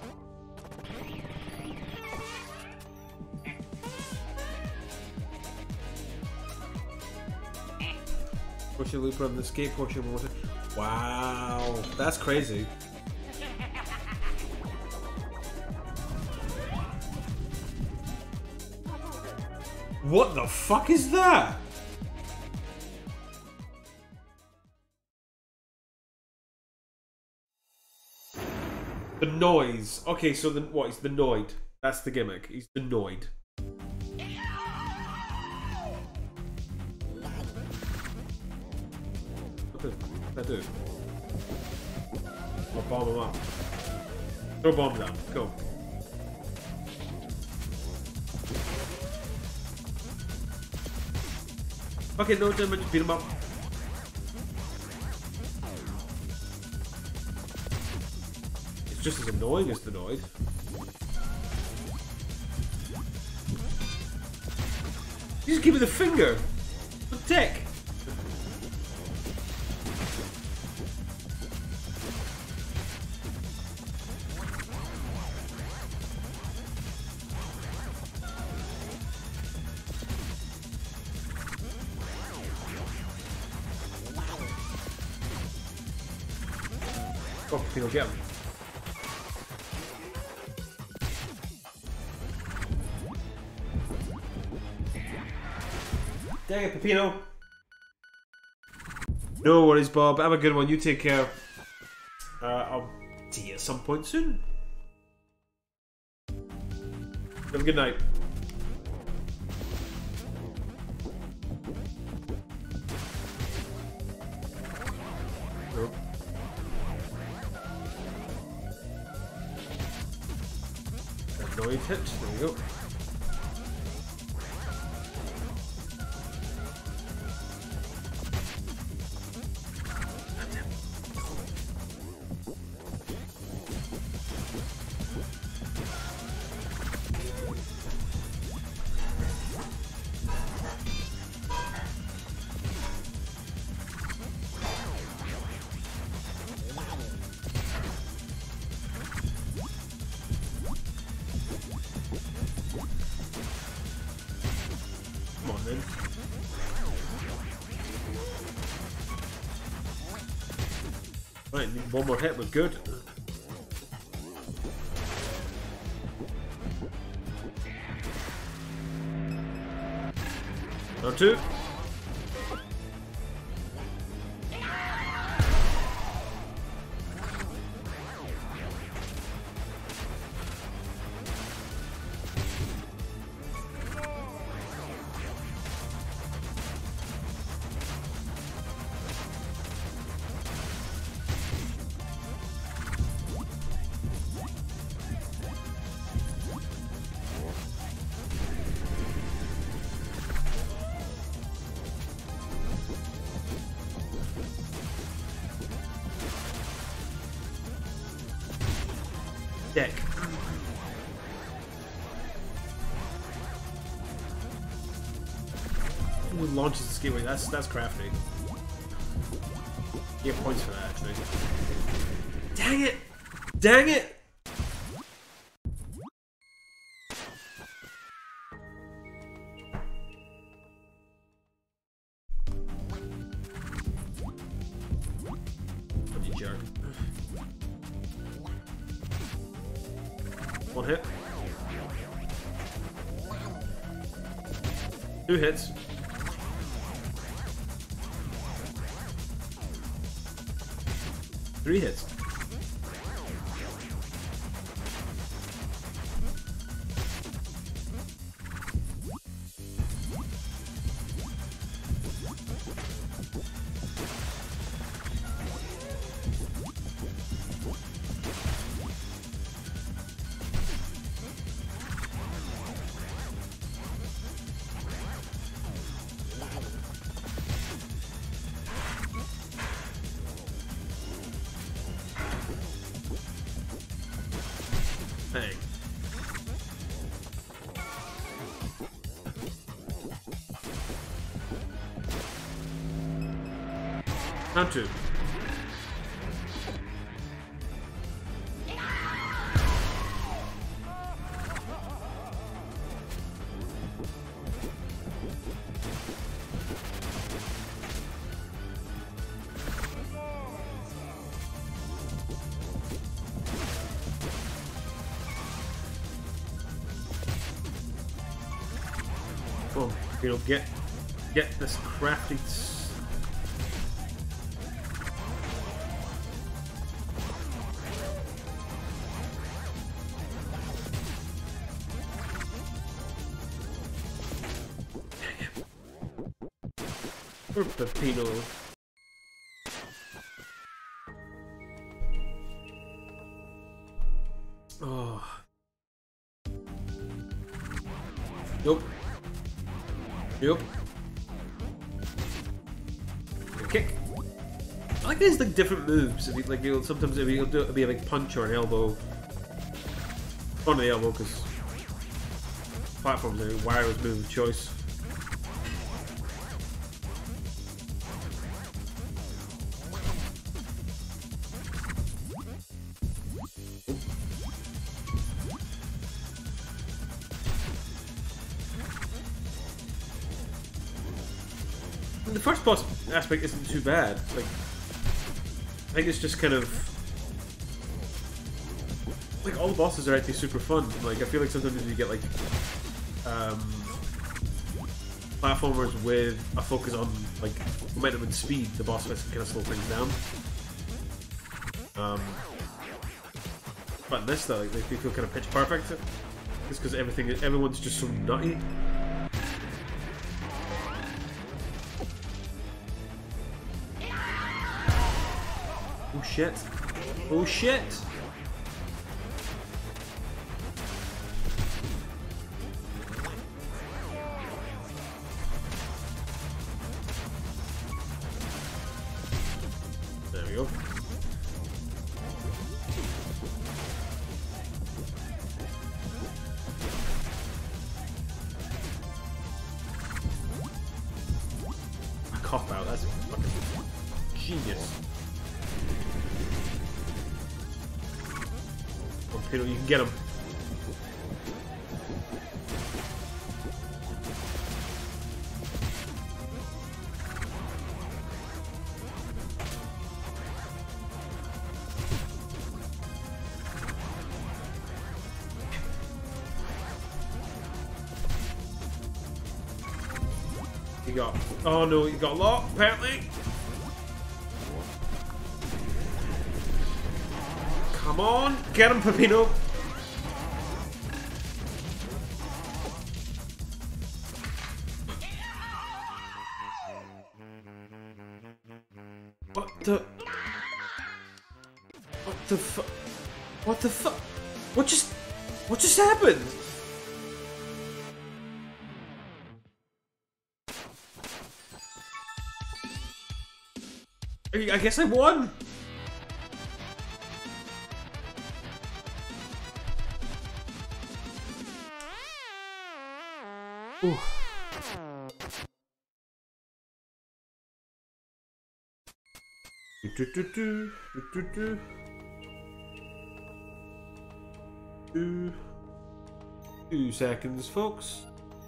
Push the loop on the escape portion. Wow, that's crazy. What the fuck is that? The noise. Okay, so the what is the Noid? That's the gimmick. He's the Noid. What did I do? I'll bomb him up. Throw bombs down. Go. Okay, no damage. Beat him up. It's just as annoying as the Noid. You just give me the finger. The dick. Oh, Pino, get him. Dang it, Peppino. No worries, Bob. Have a good one. You take care. Uh, I'll see you at some point soon. Have a good night. Nope. Annoyed hit. There we go. Right, one more hit was good. Round two. Dick. Who launches the gateway? That's that's crafty. You get points for that, actually. Dang it! Dang it! What you jerk. One hit. Two hits. Three hits. Time to. Come on, you know, get get this crafty. Or Pepino. Oh. Nope. Yep. Kick. I like these like different moves. If you, like you'll sometimes if you'll do it, it'll be a big punch or an elbow. On the elbow because platforms are wireless move of choice. The first boss aspect isn't too bad. Like, I think it's just kind of like all the bosses are actually super fun. Like, I feel like sometimes you get like um, platformers with a focus on like momentum and speed, the boss fights can kind of slow things down. Um, but in this though, like, they feel kind of pitch perfect. Just because everything, everyone's just so nutty. Oh shit. Oh shit! There we go. A cop out, that's fucking genius. You know, you can get him. You got. Oh no, you got locked apparently. Come on, get him, Pepino. What the? What the fu- What the fu- What just? What just happened? I guess I won. Ooh. Do, do, do, do, do, do. Two, two seconds, folks.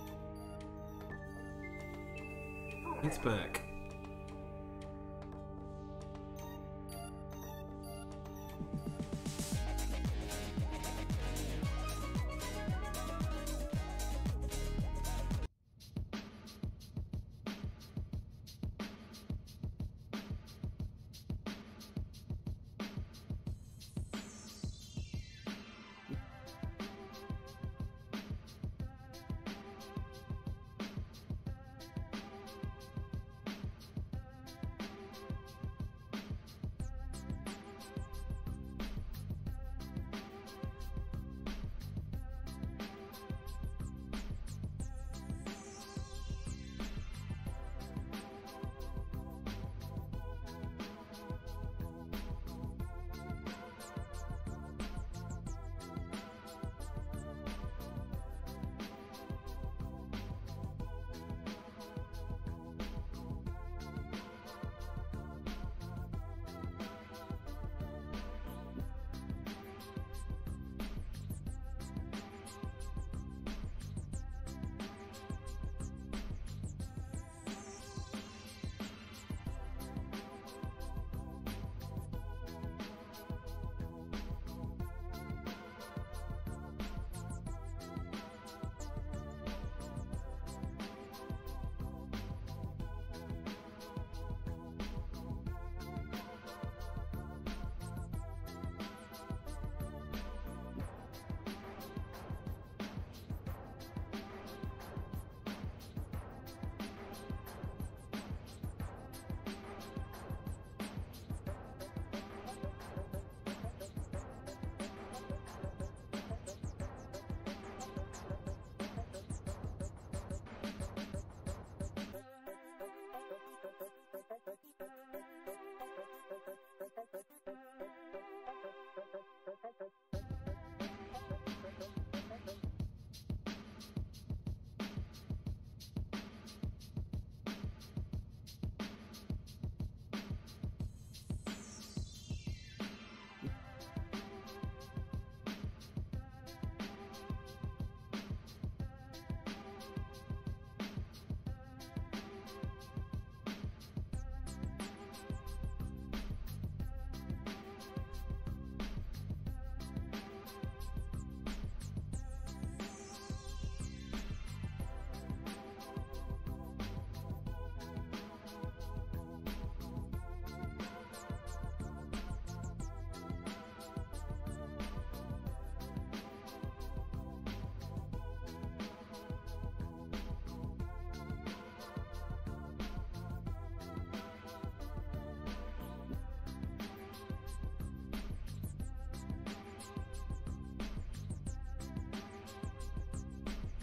It's back.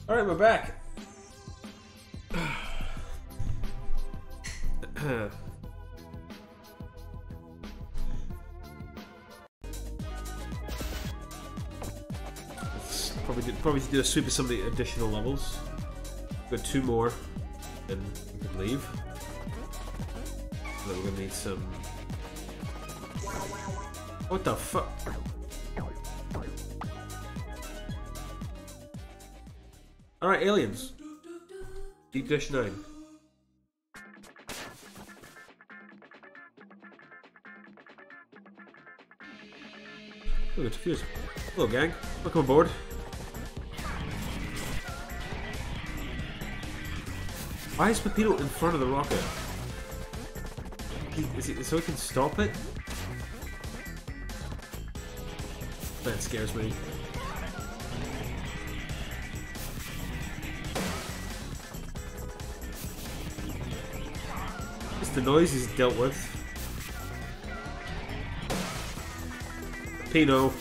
Alright, we're back. Probably do, probably do a sweep of some of the additional levels. Got two more, then we can leave. Then we're gonna need some. What the fuck? Alright, aliens. Deep Dish nine. Oh, it's confused. Hello, gang. Welcome aboard. Why is Peppino in front of the rocket? Is it so he can stop it? That scares me. Just the noise is dealt with. Peppino.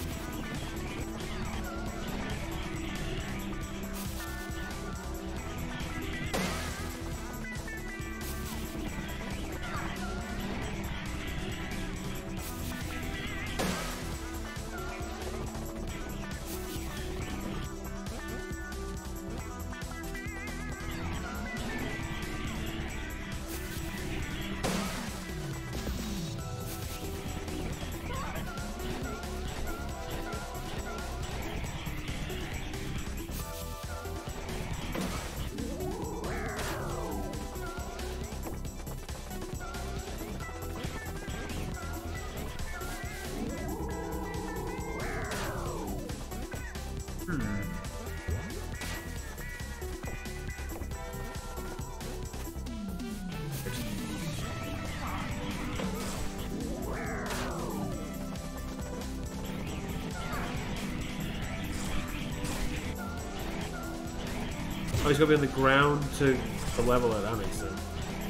Oh, he's gonna be on the ground to, to level it, that makes sense.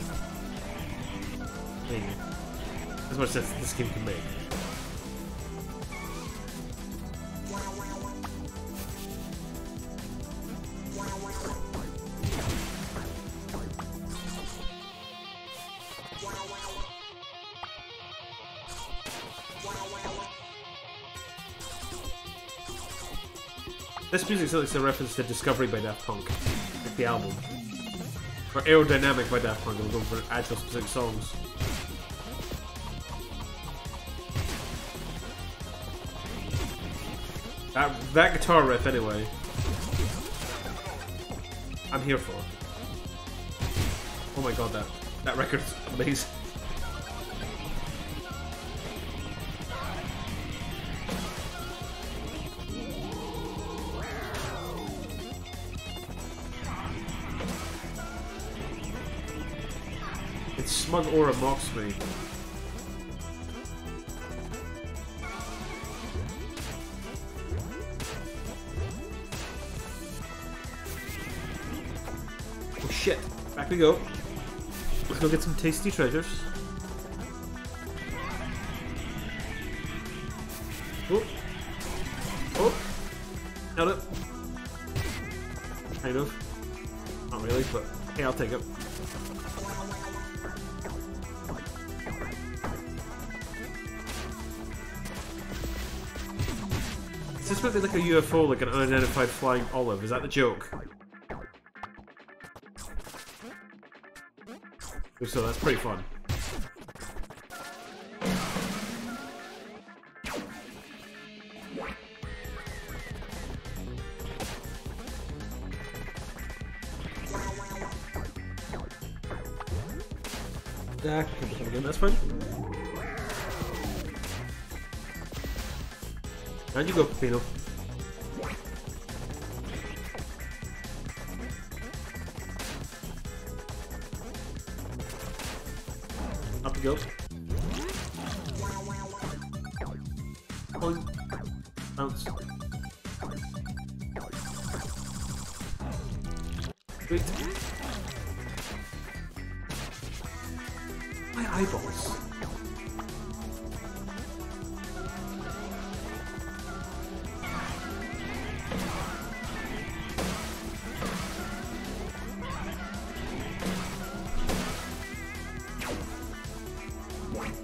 Maybe. As much sense this game can make. This music sounds like a reference to Discovery by Daft Punk, like the album. Or Aerodynamic by Daft Punk, we're going for actual specific songs. That, that guitar riff, anyway, I'm here for. Oh my god, that, that record's amazing. Smug Aura mocks me. Oh shit. Back we go. Let's go get some tasty treasures. Oh. Oh. Nailed it. Kind of. Not really, but hey, I'll take it. Is this meant to be like a U F O, like an unidentified flying olive? Is that the joke? So that's pretty fun. Yeah, again, that's fine. Down you go, Peppino. Up he goes. Boing. Bounce. Sweet. My eyeballs.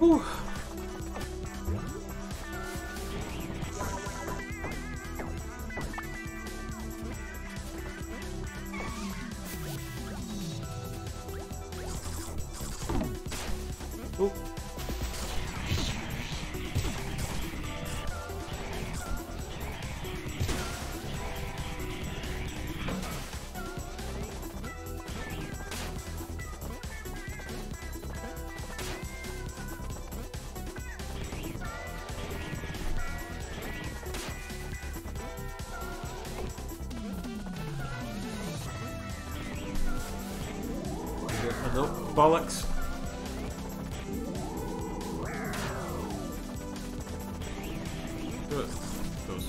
Whew. Oh. No, bollocks. Good. Those.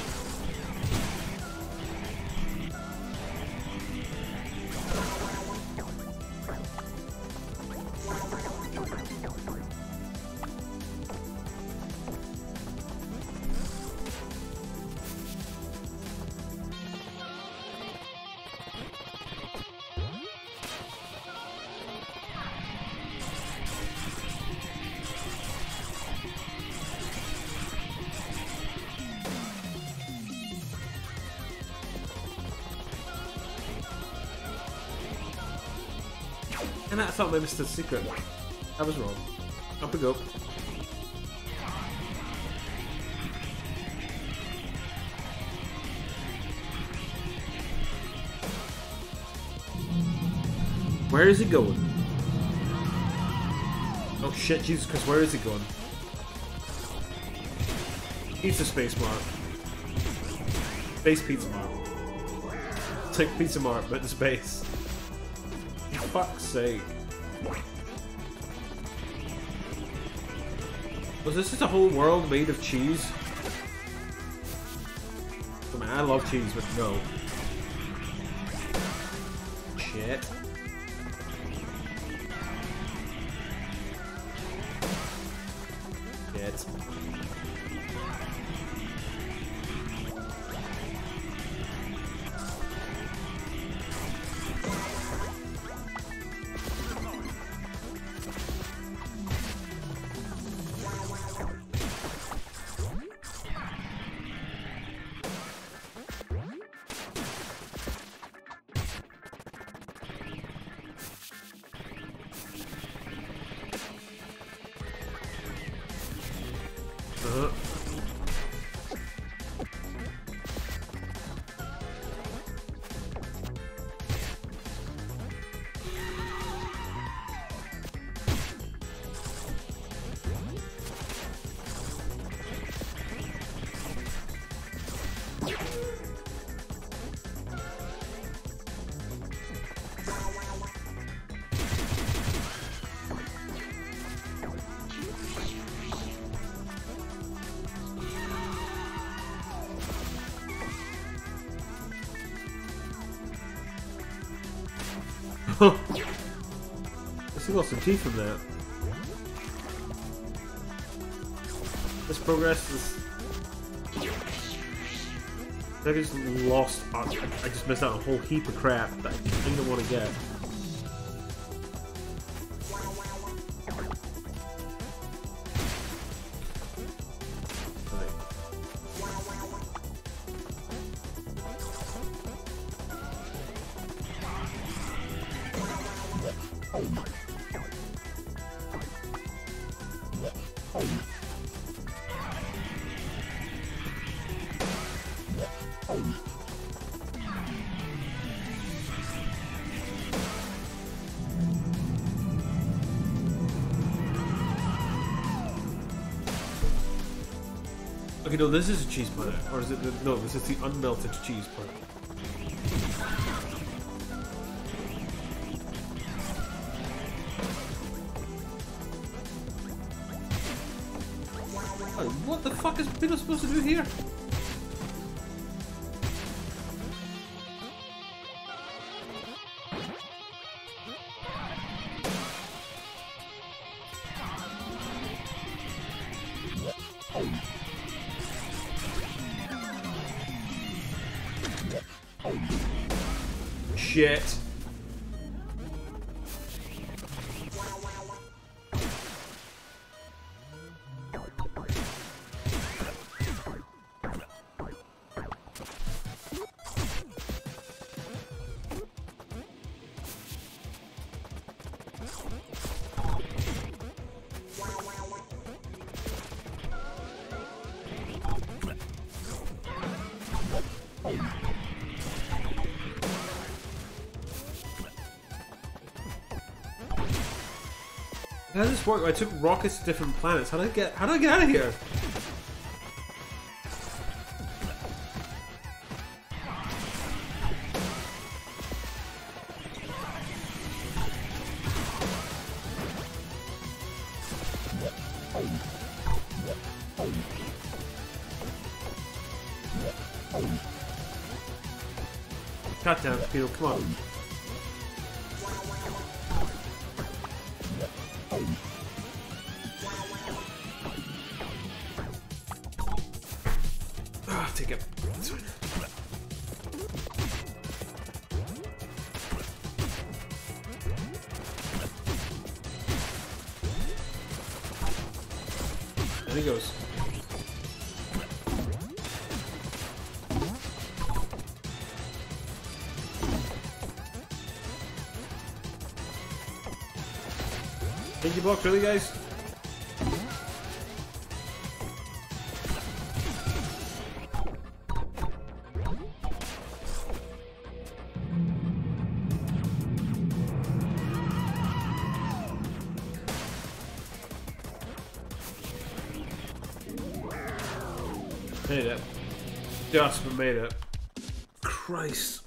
And I thought I missed a secret. I was wrong. Up we go. Where is he going? Oh shit, Jesus Christ, where is he going? Pizza Space Mart. Space Pizza Mart. It's like Pizza Mart, but in space. For fuck's sake. Was this just a whole world made of cheese? I mean, I love cheese, but no. Shit. Shit. Uh-huh. I see lots of teeth from that. This progress is. I just lost. I, I just missed out on a whole heap of crap that I didn't want to get. Okay, no, this is a cheese planet. Or is it the, no, this is the unmelted cheese planet. Oh, what the fuck is Pino supposed to do here? Shit. How does this work? I took rockets to different planets. How did I get? How did I get out of here? God damn it, Beetle, come on. Ah, take it. That's fine. There he goes. Pinky block, really, guys? Made it. Just made it. Christ.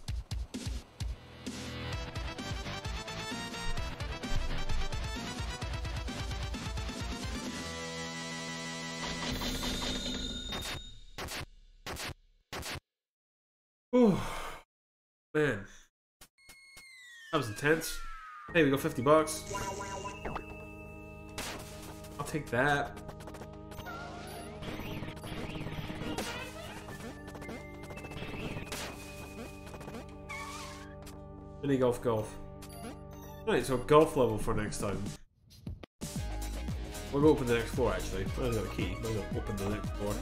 Oh man, that was intense. Hey, we got fifty bucks. I'll take that. Mini golf, golf. Right, so golf level for next time. We'll go open the next floor. Actually, I don't got a key. I'll go open the next floor.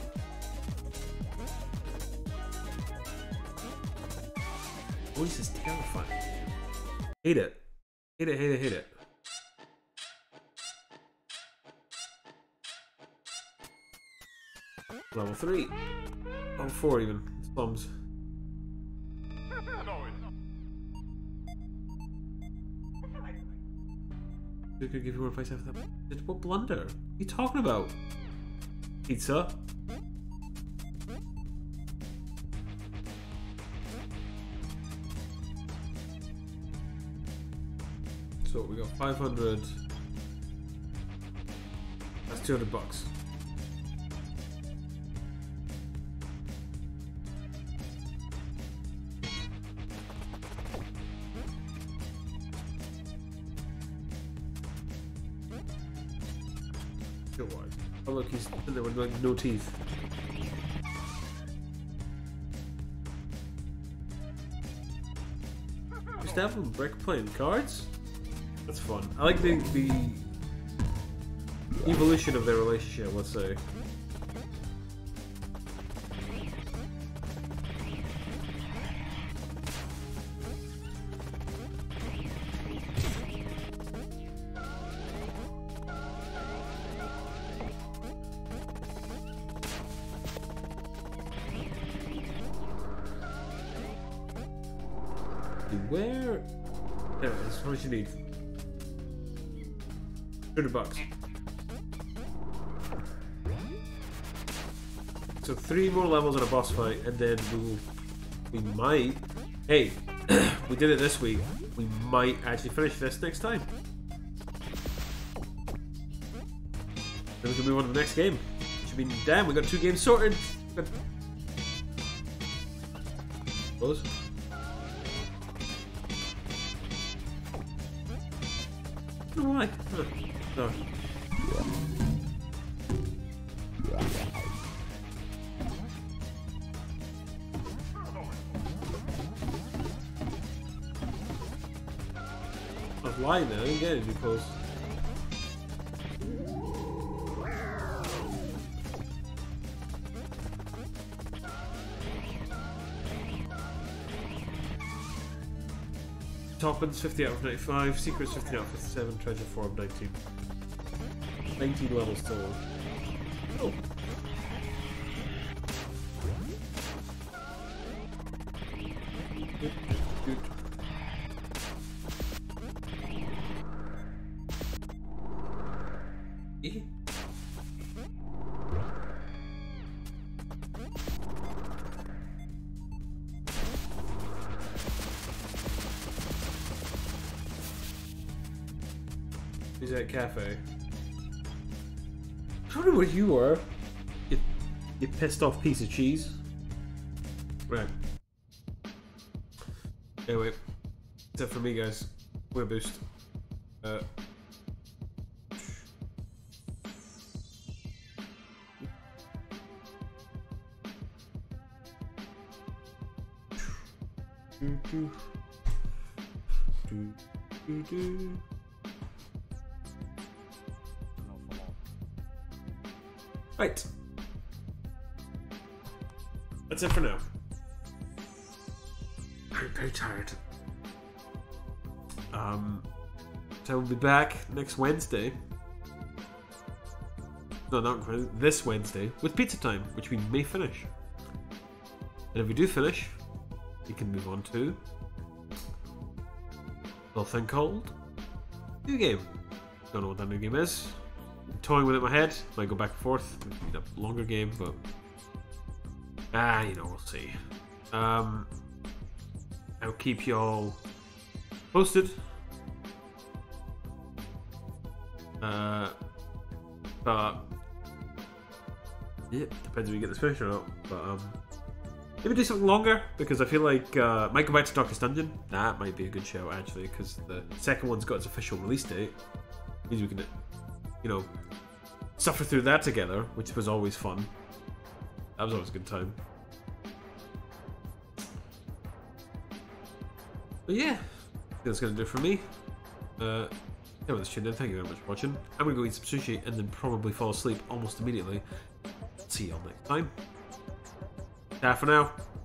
Voice is terrifying. Hate it. Hate it, hate it, hate it. Level three. Level four even. Slums. We could give you more advice after that. What blunder? What are you talking about? Pizza? So we got five hundred. That's two hundred bucks. Still wide. Oh look, he's in there with like no teeth. Gustav and Brick playing cards? That's fun. I like the, the evolution of their relationship, let's say. Where? There it is. How much you need? two hundred bucks. So three more levels in a boss fight, and then we will, we might. Hey, we did it this week. We might actually finish this next time. Then we can move on to the next game. Should be damn. We got two games sorted. Close. Oh, why? Huh. No. I was lying there, I didn't get it because Toppins fifty out of ninety-five, Secrets fifteen out of fifty-seven, Treasure four of nineteen. nineteen levels total. Oh. Good, good. He's at cafe. I don't know where you are. You, you pissed off piece of cheese. Right. Anyway, that's it for me, guys. We're boost. Uh. Do, do. Do, do, do. Right. That's it for now. I'm very tired. Um, so we'll be back next Wednesday. No, not Wednesday, this Wednesday with Pizza Time, which we may finish. And if we do finish, we can move on to a little thing called New Game. Don't know what that new game is. I'm toying with it in my head. Might go back and forth. Need a longer game, but ah, you know, we'll see. Um, I'll keep y'all posted. Uh, but yeah, depends if we get this finished or not. But um, maybe do something longer because I feel like uh, might go back to Darkest Dungeon. That might be a good show actually because the second one's got its official release date. Means we can, you know, suffer through that together, which was always fun. That was always a good time. But yeah, that's gonna do it for me. Uh, yeah, this tuned in. Thank you very much for watching. I'm gonna go eat some sushi and then probably fall asleep almost immediately. See y'all next time. Ta for now.